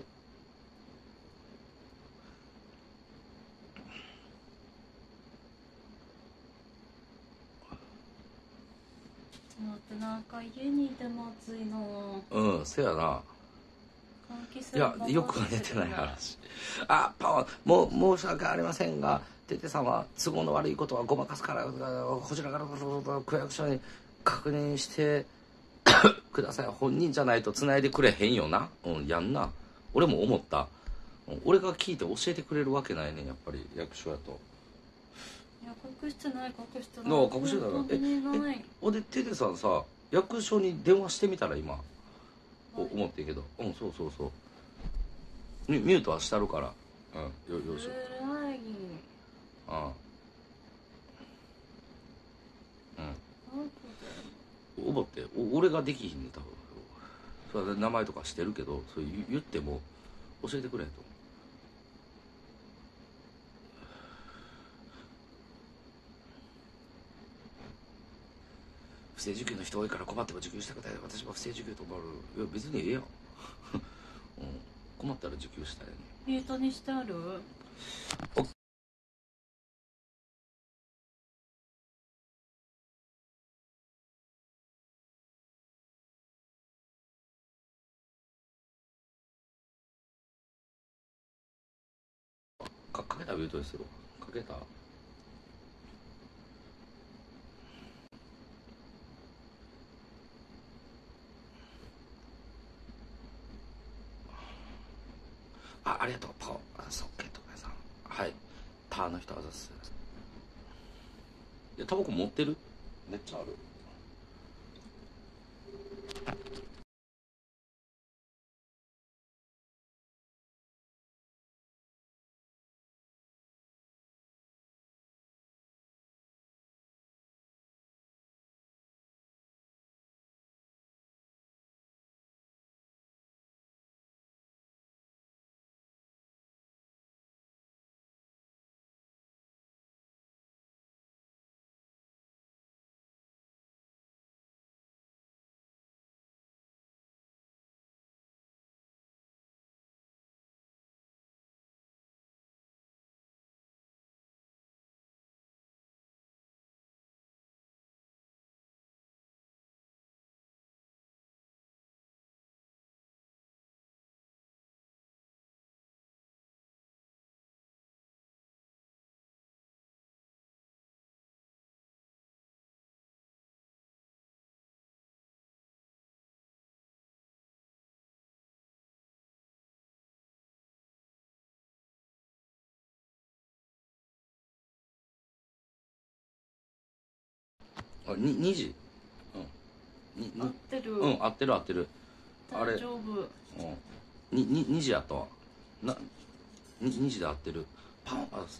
待って、なんか家にいても暑いの。 うん、せやな。いや、よくは寝てない話。あ、パン、もう申し訳ありませんが、テテさんは都合の悪いことはごまかすから、こちらから区役所に確認してください。本人じゃないと繋いでくれへんよな。うん、やんな。俺も思った。俺が聞いて教えてくれるわけないね、やっぱり役所やと。 いや、隠してない、隠してない。 なあ、隠してないから。え、え、ほんで、テテさんさ、役所に電話してみたら今、思ってんけど。うん、そうそうそう。ミミュートはしてあるから。うん、よ、よし。 偉い。 ああ。うん。思って、お俺ができひんね、多分。それで名前とかしてるけど、そう言っても教えてくれと。不正受給の人多いから困っても受給したくない。私も不正受給と思う。いや、別にええやん。うん、困ったら受給したいね。 ミュートにしてある？ かかけたらミュートですよ。かけた？あ、ありがとう。パオ。あ、そっけとかさん。はい。ターの人あざす。いや、タバコ持ってる？めっちゃある。あ、ににじ。うん。に、 合ってる。 うん、合ってる合ってる。あれ。 大丈夫。うん。 に、に、にじやったわ。な、に、にじで合ってる。パン、あ、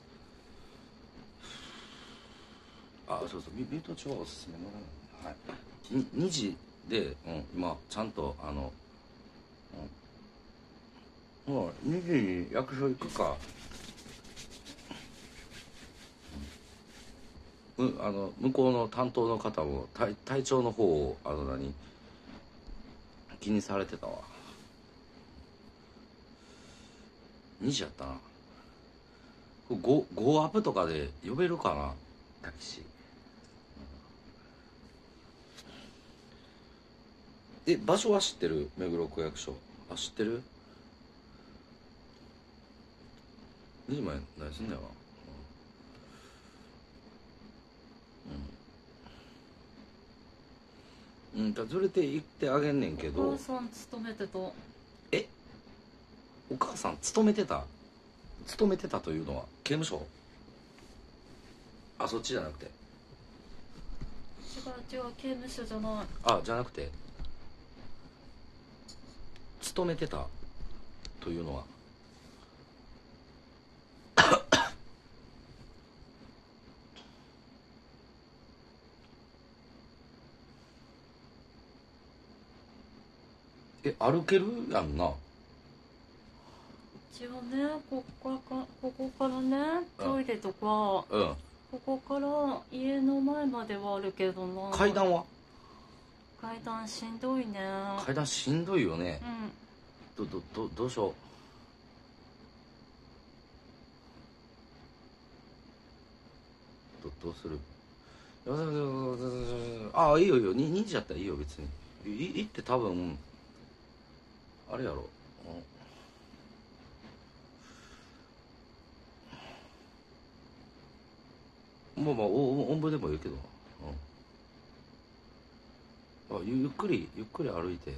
あ、そうそう、ミュート中はおすすめのはい。に、にじで、うん、今、ちゃんと、あの、うん。もう、にじに役所行くか。うん、あの、向こうの担当の方も、体、体調の方を、あの、何、気にされてたわ。にじやったな。ご、ごアップとかで呼べるかな、タキシ。え、場所は知ってる？目黒区役所。あ、知ってる？にじまで何すんだよな。うん。 うんだ連れて行ってあげんねんけど。 お母さん勤めてた。 えお母さん勤めてた勤めてたというのは刑務所？あそっちじゃなくて。 違う違う、刑務所じゃない。 あじゃなくて勤めてたというのはえ歩けるやんな。 一応ね、ここからここからね、トイレとか、 うん、 ここから家の前まではあるけどな。 階段は？ 階段しんどいね。 階段しんどいよね。 うん。 どどどどうしよう。どどうする？ああいいよいいよ、ににじやったらいいよ別に。い行って多分あれやろ。まあまあおおんぶでもいいけど、うん、あゆゆっくりゆっくり歩いて、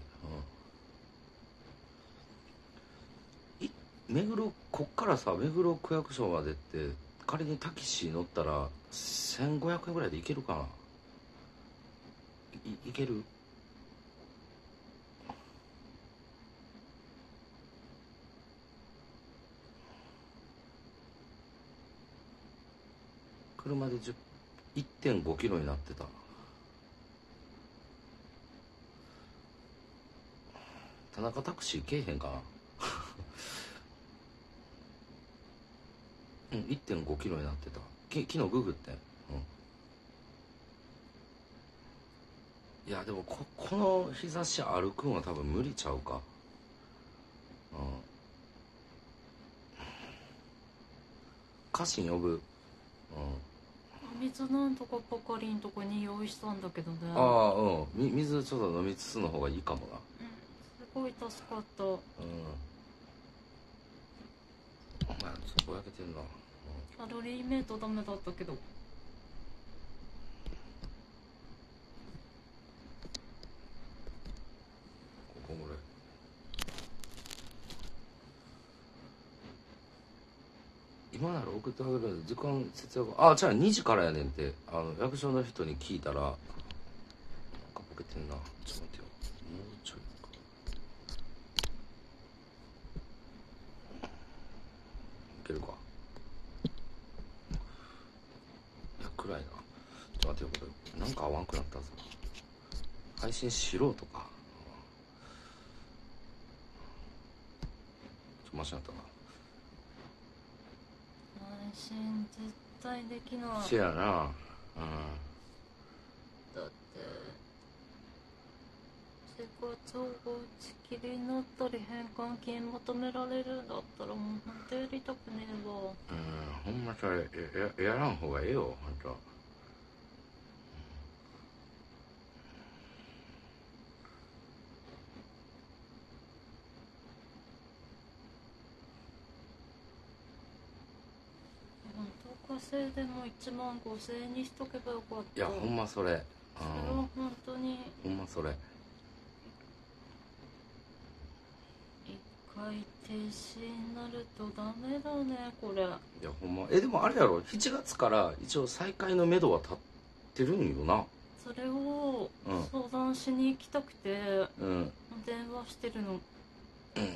うん、い目黒こっからさ目黒区役所までって仮にタキシー乗ったらせんごひゃくえんぐらいで行けるかな。 い, いける？車でいってんごキロになってた。田中タクシーけえへんかなうん いってんごキロになってた。き昨日ググって、うん、いやでも こ, この日差し歩くんは多分無理ちゃうか。うん家臣呼ぶ。うん水なんとかポカリンとかに用意したんだけどね。 ああうん水ちょっと飲みつつの方がいいかもな。うんすごい助かった。うん。お前すごい焼けてんな、うん、 カロリーメイトダメだったけど。ここぐらい。今なら送ってあげるんで時間節約。あじゃあにじからやねんって。あの役所の人に聞いたらなんかボケてんな。ちょっと待ってよ、もうちょいか。いけるか。いや暗いな。ちょっと待ってよ、これなんか合わんくなったぞ。配信しろとかちょっとマシになったな。 配信絶対できない。 せやな。うんだって生活保護打ち切りになったり返還金求められるんだったらもう本当やりたくねえわ。 うんほんまそれ や, やらん方がええよほんと。 稼いでもいちまんごせんえんにしとけばよかった。 いやほんまそれ、うん、 それは本当にほんまそれ。 一回停止になるとダメだねこれ。いやほんまえでもあれやろしちがつから一応再開のめどは立ってるんよな。 それを相談しに行きたくて、うん、電話してるの。うん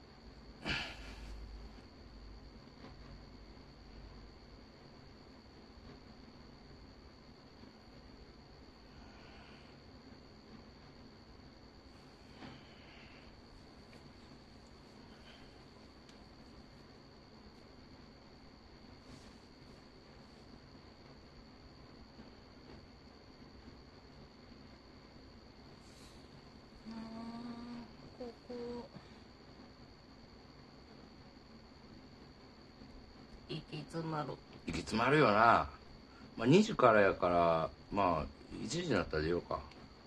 行き詰まる行き詰まるよな。まあにじからやからまあいちじになったら出ようか。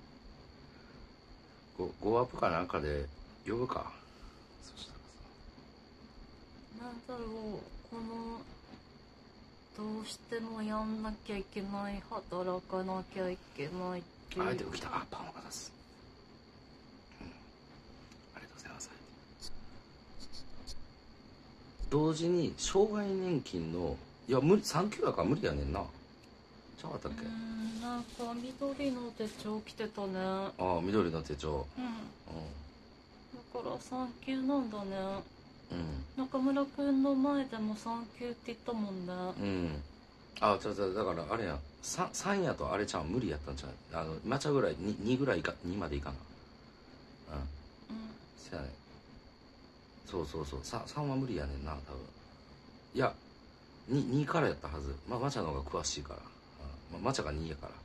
ご, ごアップかなんかで呼ぶか。そしたらさなんだろうこのどうしてもやんなきゃいけない働かなきゃいけないっし。 あえて来た。あ、パンを渡す。うん。ありがとうございます。同時に障害年金のいや無理産休やから無理やねんな。ちゃうかったっけ？ うん、なんか緑の手帳着てたね。 ああ、緑の手帳。 うん。 うん。 だから産休なんだね。 うん。 中村くんの前でも産休って言ったもんね。 うん。あ、ちょちょだからあれやん。さんやとあれちゃん無理やったんちゃう？あの抹茶ぐらい に, にぐらいかにまでいかな。うん。うん。せやね。そうそうそう。さんは無理やねんな多分。いや に, にからやったはず。まあ抹茶の方が詳しいから。うん、まあ、抹茶がにやから。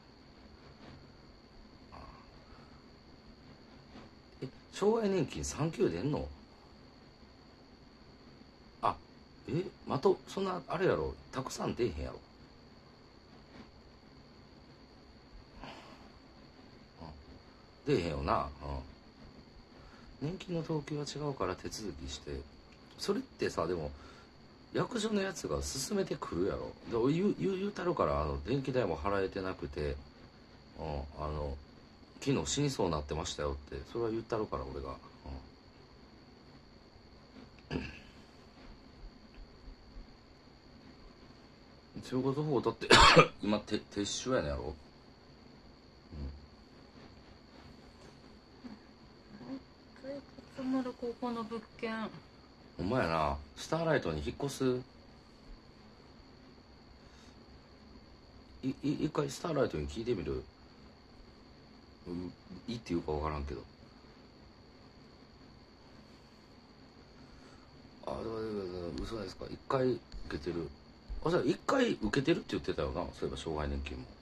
え、障害年金産休出んの？あ、え、まとそんなあれやろ、たくさん出えへんやろ。出えへんよな。うん。年金の等級は違うから手続きして、それってさ、でも役所のやつが勧めてくるやろ。で言う言う言うたるから、あの電気代も払えてなくて、うん、あの昨日死にそうになってましたよって、それは言ったるから俺が。うん。中国法だって今て撤収やねんやろ。 生活丸高校の物件。 ほんまやな。スターライトに引っ越す。いい一回スターライトに聞いてみる。うん、いいって言うか分からんけど。あ、でも嘘ですか。一回受けてる。あ、じゃあ一回受けてるって言ってたよな。そういえば障害年金も。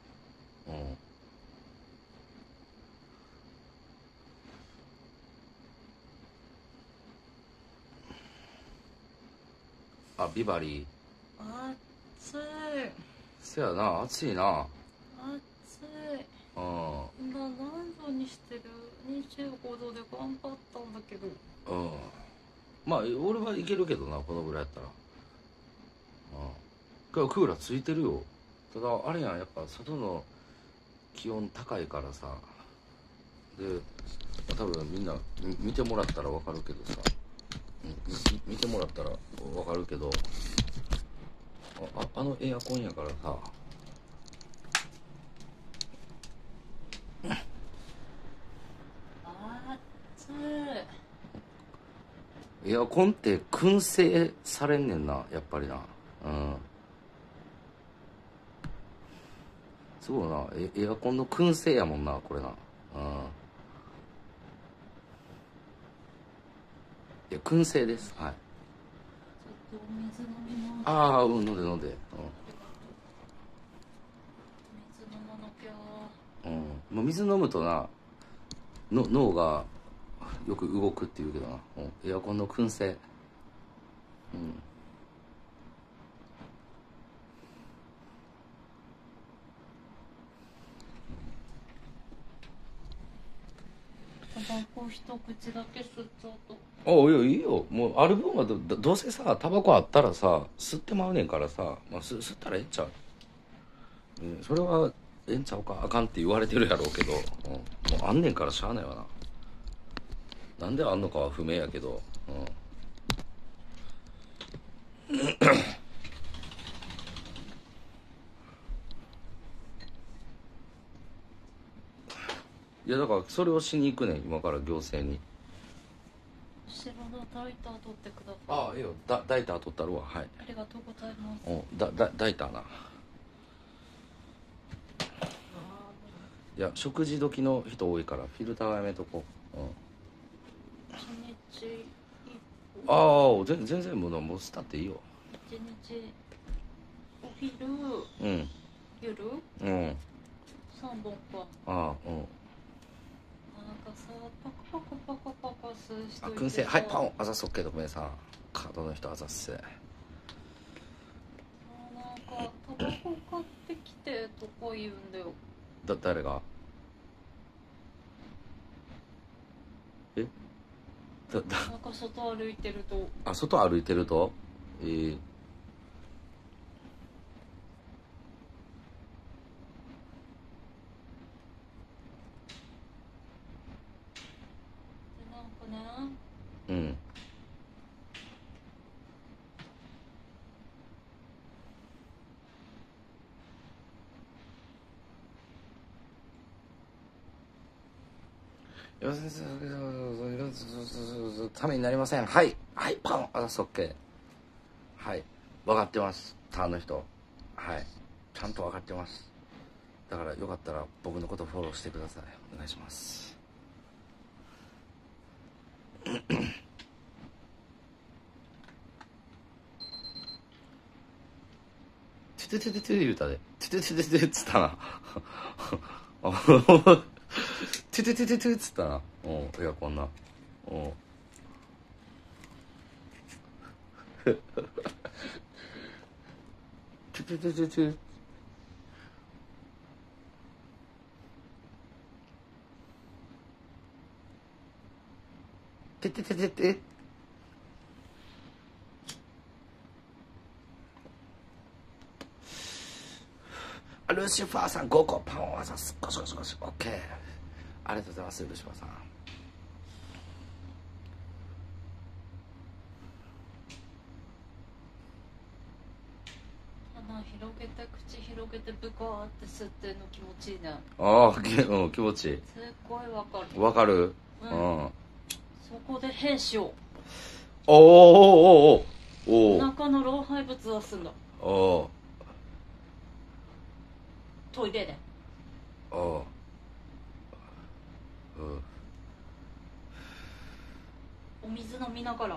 うん。あ、ビバリー。 暑い。 せやな、暑いな。 暑い。 うん。 今何度にしてる？にじゅうごどで頑張ったんだけど。 うん。まあ俺はいけるけどな、このぐらいやったら。うん。クーラーついてるよ。ただあれやん、やっぱ外の気温高いからさ。で、多分みんな見てもらったら分かるけどさ、うん、見てもらったら分かるけど、あ, あのエアコンやからさ、 暑い。 エアコンって燻製されんねんな、やっぱりな。うん。すごいな、エ, エアコンの燻製やもんな、これな。うん。いや、燻製です。はい。 ちょっとお水飲みます。 ああ、うん、飲んで飲んで。うん。 水飲まなきゃ。 うん。もう水飲むとな、の脳がよく動くっていうけどな。うん、エアコンの燻製。うん。 タバコ一口だけ吸っちゃうと。 おいや、いいよ。もうある分は ど, どうせさ、タバコあったらさ、吸ってまうねんからさ、まあ、吸吸ったらええんちゃう。うん、それはええんちゃうか、あかんって言われてるやろうけど、うん、もうあんねんからしゃあないわな。なんであんのかは不明やけど、うん。いやだからそれをしに行くねん、今から行政に。 後ろのダイター取ってください。 ああ、いいよ。だダイター取ったるわ。はい。 ありがとうございます。 おだだダイターな。いや食事時の人多いからフィルターはやめとこう。うん。 一日一ああ、全全然もうもうしたっていいよ。 一日お昼、 うん。 夜、 うん。 三本か。 ああ、うん。 なんかさ、パカパカパカパカ吸う人あ、 いて燻製、はい、パンあざっそっけどごめんさ、カードの人あざっせ。 あ、なんかタバコ買ってきてとか言うんだよ。 だ誰が？え？だだなんか外歩いてると。 あ、外歩いてると？えー、 ためになりません。はいはいパンあそっけはい分かってます。ターンの人はいちゃんと分かってます。だからよかったら僕のことフォローしてください。お願いします。トゥトゥトゥトゥトゥ言うたでトゥトゥトゥトゥトゥっつったなトゥトゥトゥトゥトゥっつったな。うんいやこんなうんトゥトゥトゥトゥトゥてててててルシファーさんごこパンを渡す。ゴシゴシゴシオッケーありがとうございます。ルシファーさん鼻広げて口広げてブカーって吸ってんの気持ちいいね。 ああ、うん、気持ちいい。 すっごいわかる。 わかる。 うん、うん、そこで兵士をおおおおおお腹の老廃物出すんだ。 おおトイレでおおお水飲みながら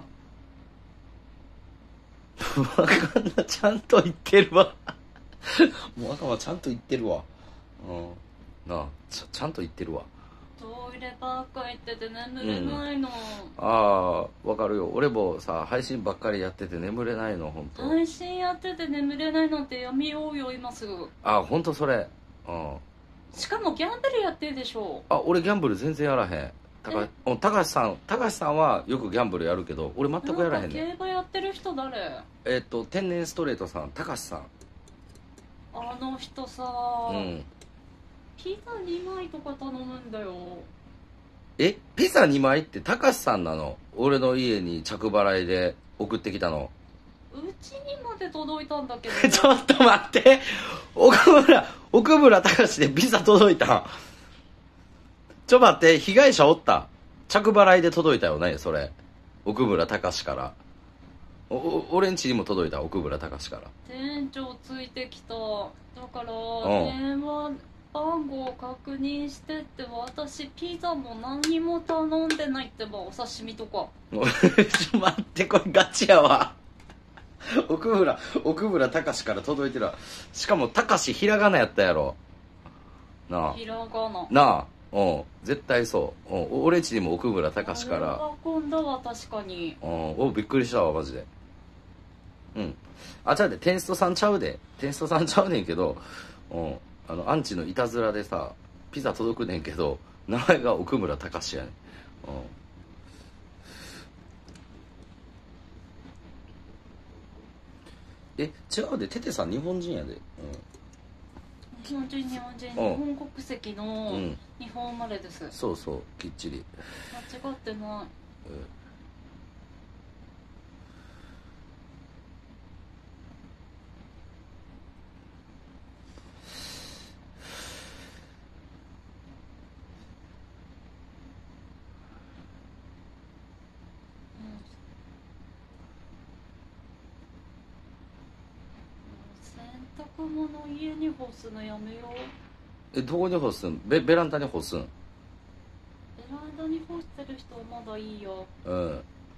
分かんな。ちゃんと言ってるわもう赤はちゃんと言ってるわ。うんなあ ち, ちゃんと言ってるわ。 トイレばっか行ってて眠れないの、うん、 ああわかるよ。俺もさ配信ばっかりやってて眠れないの。本当配信やってて眠れないなんてやめようよ今すぐ。 ああ本当それ。うん。 しかもギャンブルやってるでしょ。 あ俺ギャンブル全然やらへん。たか高橋さん高橋さんはよくギャンブルやるけど俺全くやらへんねん。 競馬やってる人誰？ えっと天然ストレートさん高橋さん。 あの人さ、うん、ピザにまいとか頼むんだよ。 えピザにまいって高橋さんなの？俺の家に着払いで送ってきたの。 うちにまで届いたんだけどちょっと待って奥村奥村隆史でピザ届いた。ちょ待って被害者おった。着払いで届いたよねそれ。奥村隆史からおお俺ん家にも届いた。奥村隆史から店長ついてきた。だから電話番号確認してって。私ピザも何も頼んでないってば。お刺身とかちょ待ってこれガチやわ奥村奥村隆史から届いてるわ。しかも隆史ひらがなやったやろなあ。 ひらがななあうん絶対そう。うん俺んちにも奥村隆史から運んだわ。確かに。 うんおびっくりしたわマジで。うんあちゃうでテンストさんちゃうでテンストさんちゃうねんけど、うんあのアンチのいたずらでさピザ届くねんけど名前が奥村隆史やねん。うんえ違うでテテさん日本人やで。うん日本人日本人日本国籍の日本生まれです、うん、 そうそうきっちり間違ってない。うん洗濯物家に干すのやめよう。 えどこに干すん？ ベ, ベランダに干すん？ ベランダに干してる人はまだいいよ。 うん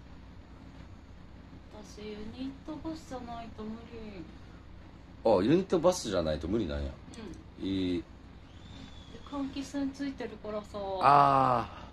私ユニットバスじゃないと無理。 あユニットバスじゃないと無理なんや。 うんいい換気扇ついてるからさ。 ああ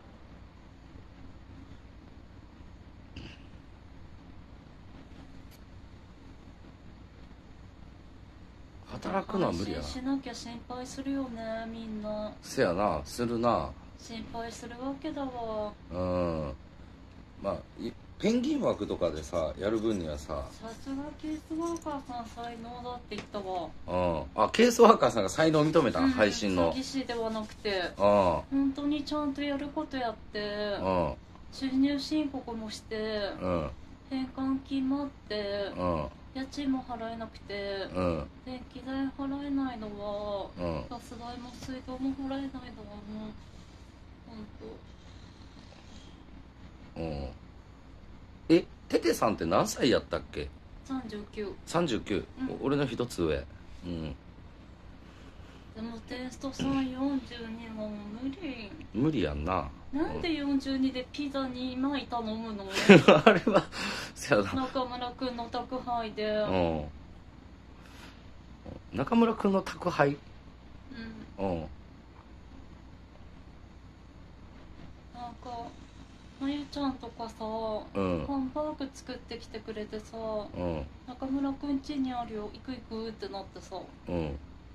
働くのは無理やな。 しなきゃ心配するよねみんな。 せやなするな。 心配するわけだわ。 うんまあペンギン枠とかでさやる分にはささすがケースワーカーさん才能だって言ったわ。 うんあケースワーカーさんが才能を認めた、うん、配信の詐欺師ではなくてうん本当にちゃんとやることやってうん収入申告もしてうん返還決まってうん家賃も払えなくて、うん、電気代払えないのは、うん、ガス代も水道も払えないのはもう本当うん。え、テテさんって何歳やったっけ？ さんじゅうきゅう。 さんじゅうきゅう、うん、俺の一つ上。うん。 でもテイストさんよんじゅうにはもう無理。 無理やんな。 なんでよんじゅうにでピザにまい頼むの？ あれはそやな、 中村くんの宅配で。 うん。中村くんの宅配。うん。うん。 なんかまゆちゃんとかさ、うん、ハンバーグ作ってきてくれてさ、うん、中村くん家にあるよ、行く行くってなってさ、うん、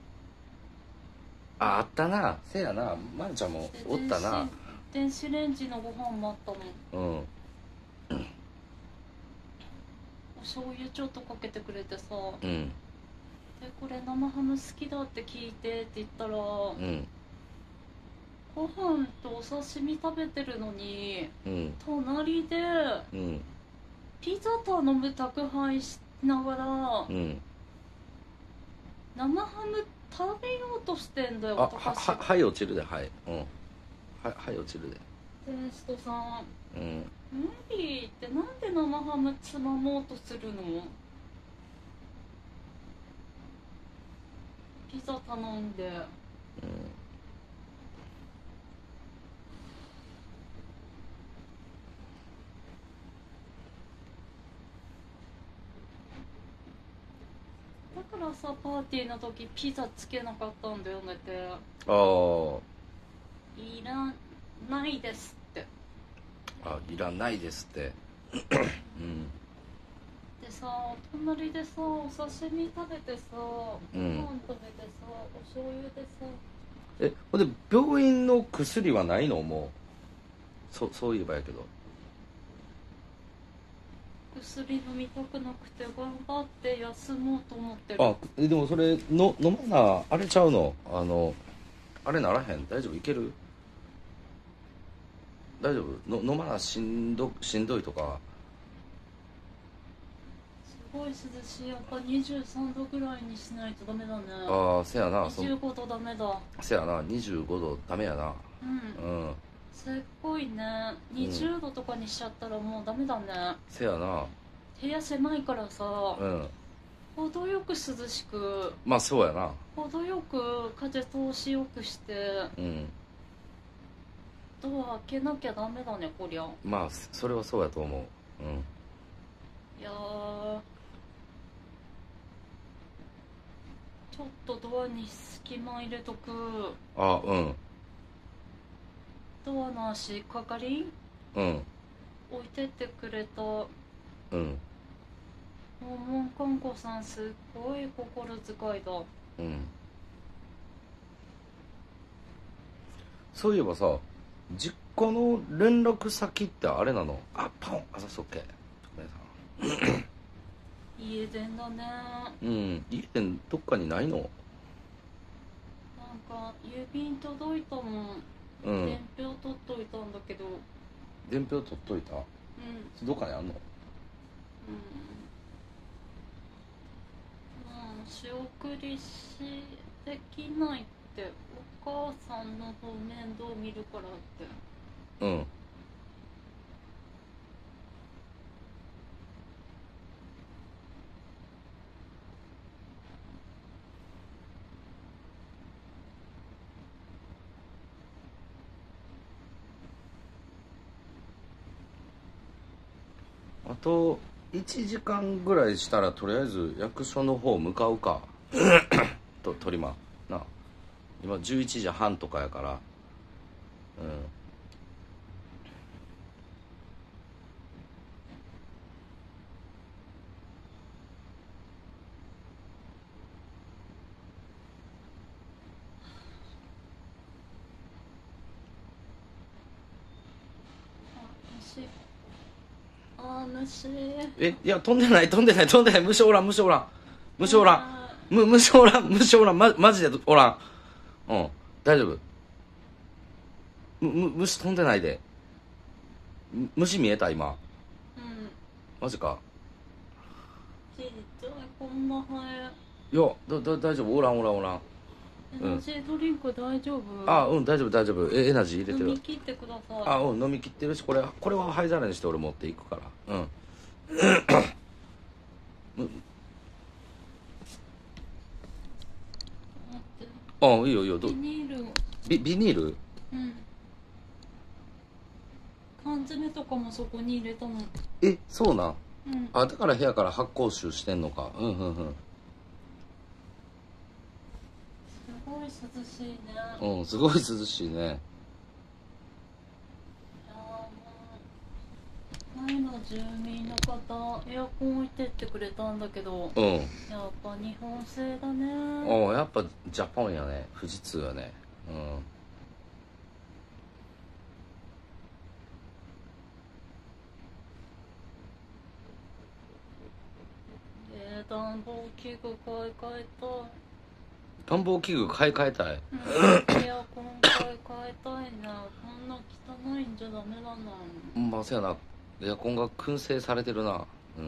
あ、あったな。せやな、まゆちゃんもおったな。 電子レンジのご飯もあったの。うん、お醤油ちょっとかけてくれてさ、うん、でこれ生ハム好きだって聞いてって言ったら、うん、ご飯とお刺身食べてるのに、うん、隣で、うん、ピザ頼む宅配しながら、うん、生ハム食べようとしてんだよ。 あ、は、は、はい落ちるで、はい、うん、は、はい落ちるで。 テイストさん、うん、無理って。なんで生ハムつまもうとするの？ピザ頼んで、うん、だからさ、パーティーの時ピザつけなかったんだよねって。ああ、いらないですって。 あ、いらないですってうん。 でさ、隣でさ、お刺身食べてさ、ご飯食べてさ、お醤油でさ、 え、ほんで病院の薬はないの？もうそ、そういえばやけど薬飲みたくなくて頑張って休もうと思ってる。 あ、でもそれの飲まなあれちゃうの？あのあれならへん？大丈夫？いける？大丈夫？の飲まなしんどしんどいとか。 すごい涼しい。やっぱにじゅうさんどぐらいにしないとダメだね。 ああ、せやな。 にじゅうごどダメだ。 せやな、にじゅうごどダメやな。うん、うん、 すっごいね。にじゅうどとかにしちゃったらもうダメだね。 せやな。 部屋狭いからさ、うん、程よく涼しく、 まあそうやな、 程よく風通しよくして、うん、ドア開けなきゃダメだね、こりゃ。 まあそれはそうやと思う。うん、 いやー、ちょっとドアに隙間入れとく。 あ、うん。 ドアの足かかり、うん、置いてってくれた。うん。訪問看護さんすっごい心遣いだ。うん。 そういえばさ、実家の連絡先ってあれなの？あ、パン、あざそっけ。 家電だね。 うん、家電どっかにないの？なんか郵便届いたもん。うん。伝票取っといたんだけど。 伝票取っといた？うん。どっかにあんの？うん。仕送りしできないってお母さんの方面倒見るからって。うん。あといちじかんぐらいしたらとりあえず役所の方向かうかと取りまな。今じゅういちじはんとかやから。うん。 あ、虫。 え、いや、飛んでない飛んでない飛んでない。虫おらん虫おらん虫おらんむ虫おらん虫おらん、ま、マジでおらん。うん、大丈夫。むむ虫飛んでないで。虫見えた今？うん。マジか。 ちっちゃい、こんなハエ。 いや、だだ大丈夫。おらんおらんおらん。 えエナジードリンク大丈夫？ あ、うん、大丈夫大丈夫。えエナジー入れてる。 飲み切ってください。 あ、うん、飲み切ってるし、これこれは灰皿にして俺持っていくから。うん。あ、いいよいいよ。どビニール。 ビビニール？ うん。缶詰とかもそこに入れたの。 え、そうなん？ うん。 あ、だから部屋から発酵臭してんのか。うんうんうん。 すごい涼しいね。 うん、すごい涼しいね。 いやもう前の住民の方エアコン置いてってくれたんだけど、 うん。 やっぱ日本製だね。 お、やっぱジャポンやね。富士通やね。うん。 えー、暖房器具買い替えたい。 暖房器具買い替えたい。 うん、エアコン買い替えたいね。こんな汚いんじゃダメなの。 まあ、そうやな。エアコンが燻製されてるな。うん。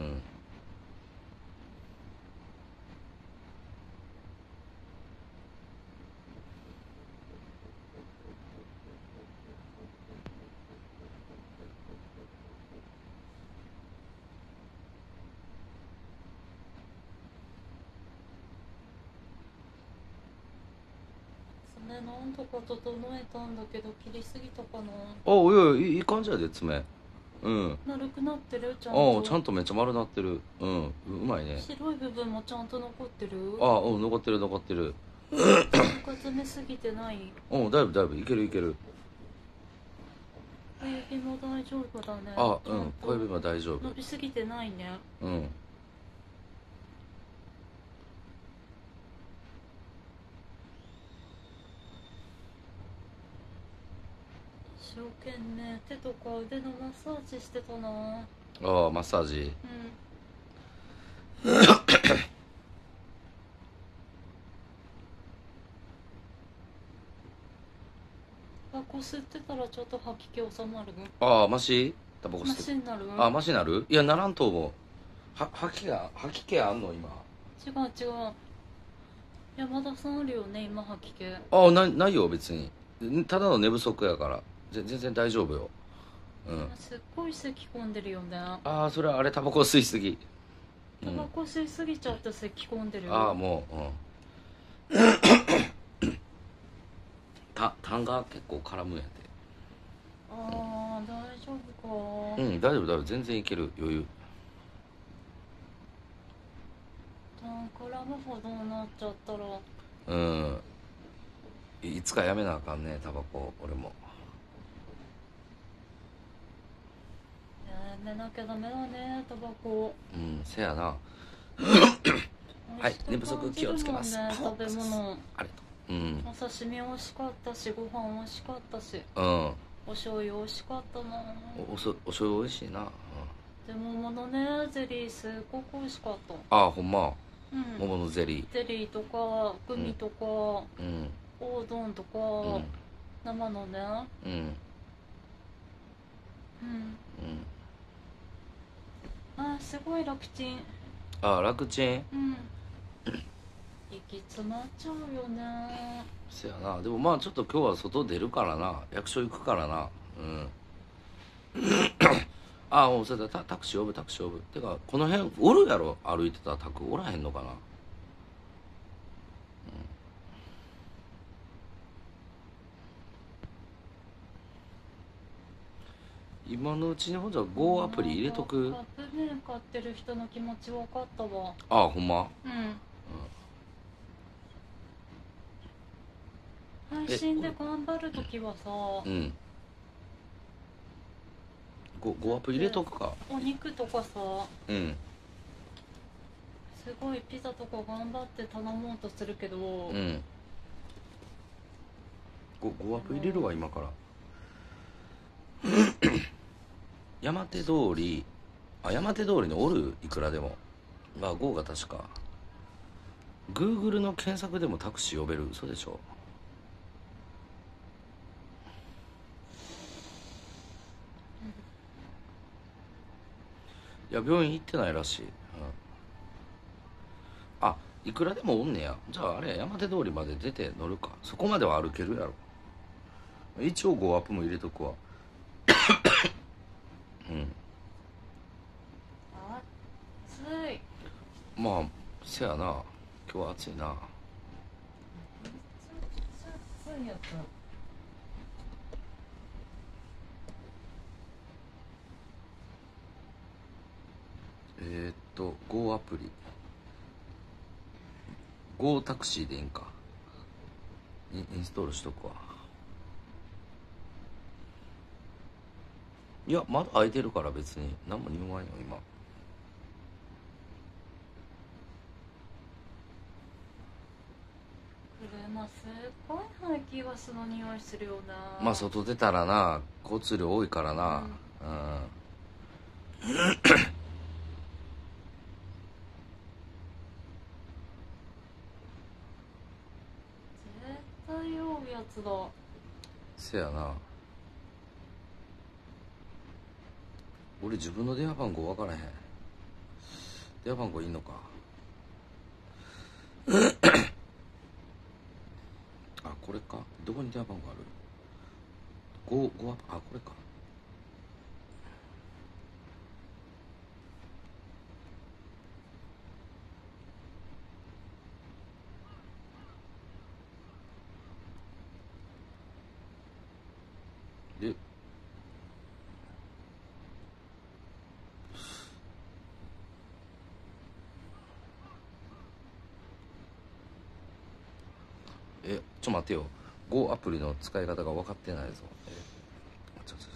爪なんとか整えたんだけど切りすぎたかな。 あ、いやいや、いいいい感じやで、爪。うん。 丸くなってる？ちゃんと。 ああ、ちゃんとめっちゃ丸なってる。うん。うまいね。 白い部分もちゃんと残ってる？ ああ、うん、残ってる残ってる。 深爪すぎてない？ うん、だいぶだいぶいけるいける。 小指も大丈夫だね。 あ、うん、小指も大丈夫。 伸びすぎてないね。 うん。 一生懸命手とか腕のマッサージしてたな。 ああ、マッサージ。 うん。タバコ吸ってたらちょっと吐き気収まる？ ああ、マシタバコ吸マってシになる？ ああ、マシなる？いや、ならんと思う。は吐きが吐き気あんの今？ 違う違う。山田さんあるよね今吐き気。 ああ、なないよ別に。ただの寝不足やからぜ全然大丈夫よ。うん。 すっごい咳込んでるよね。 ああ、それはあれタバコ吸いすぎ。 タバコ吸いすぎちゃって咳込んでるよ。 ああ、もううんた痰が結構絡むんやで。 ああ、大丈夫か。 うん、大丈夫大丈夫、全然いける、余裕。 痰絡むほどになっちゃったら。 うん、いつかやめなあかんねタバコ。俺もやめなきゃダメだねタバコ。 うん、せやな。はい、寝不足気をつけます。 食べ物ありがとう。うん、 お刺身美味しかったし、ご飯美味しかったし、 うん、 お醤油美味しかったな。 おおそお醤油美味しいな。 でも桃のねゼリーすっごく美味しかった。 ああ、ほんま。 うん、 桃のゼリー、 ゼリーとかグミとか、 うん、 おうどんとか、 うん、 生のね。 うん、うん、 うん、あーすごい楽ちん。 ああ、楽ちん。 うん息詰まっちゃうよね。 せやな。でもまあちょっと今日は外出るからな、役所行くからな。うんああ、もうそれだ、タタクシー呼ぶタクシー呼ぶ。てかこの辺おるやろ、歩いてたタクおらへんのかな。今のうちにほんじゃ ゴー アプリ入れとく。 カップ麺買ってる人の気持ち分かったわ。 ああ、ほんま。 うん、配信で頑張るときはさ、 うん、ゴー アプリ入れとくか。 お肉とかさ、 うん、 すごいピザとか頑張って頼もうとするけど、 うん、ゴー アプリ入れるわ今から山手通り、あ、山手通りにおる、いくらでも。まあ ゴー が確か Google の検索でもタクシー呼べる。嘘でしょ。いや病院行ってないらしい、うん、あ、 いくらでもおんねや。じゃああれ山手通りまで出て乗るか。そこまでは歩けるやろ。一応ゴーアップも入れとくわ。うん。 暑い。 まあせやな、今日は暑いな。 めちゃくちゃ暑いやつ。 えー、っと Go アプリ Go タクシーでいいんか。インインストールしとくわ。いやまだ空いてるから別に何も言わんよ今。 車すっごい排気ガスの匂いするよな。 まあ外出たらな、交通量多いからな。うん、うん、絶対酔うやつだ。 せやな。俺自分の電話番号分からへん。電話番号いいのか。あ、これか。どこに電話番号ある？ ご、ご、あ、これか。で、え、ちょ待ってよ。Go アプリの使い方が分かってないぞ。え、ちょちょちょ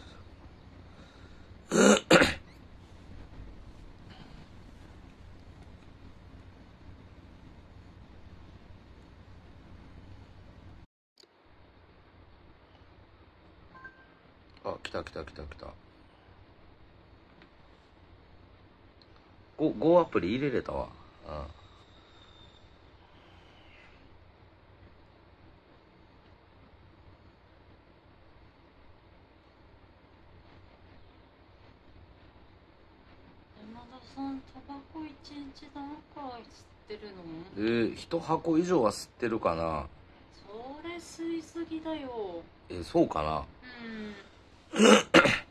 あ、来た来た来た来た。Go、Go アプリ入れれたわ。うん。 山田さん、タバコ一日何回吸ってるの？ えー、一箱以上は吸ってるかな。 それ吸いすぎだよ。 えー、そうかな。 うん。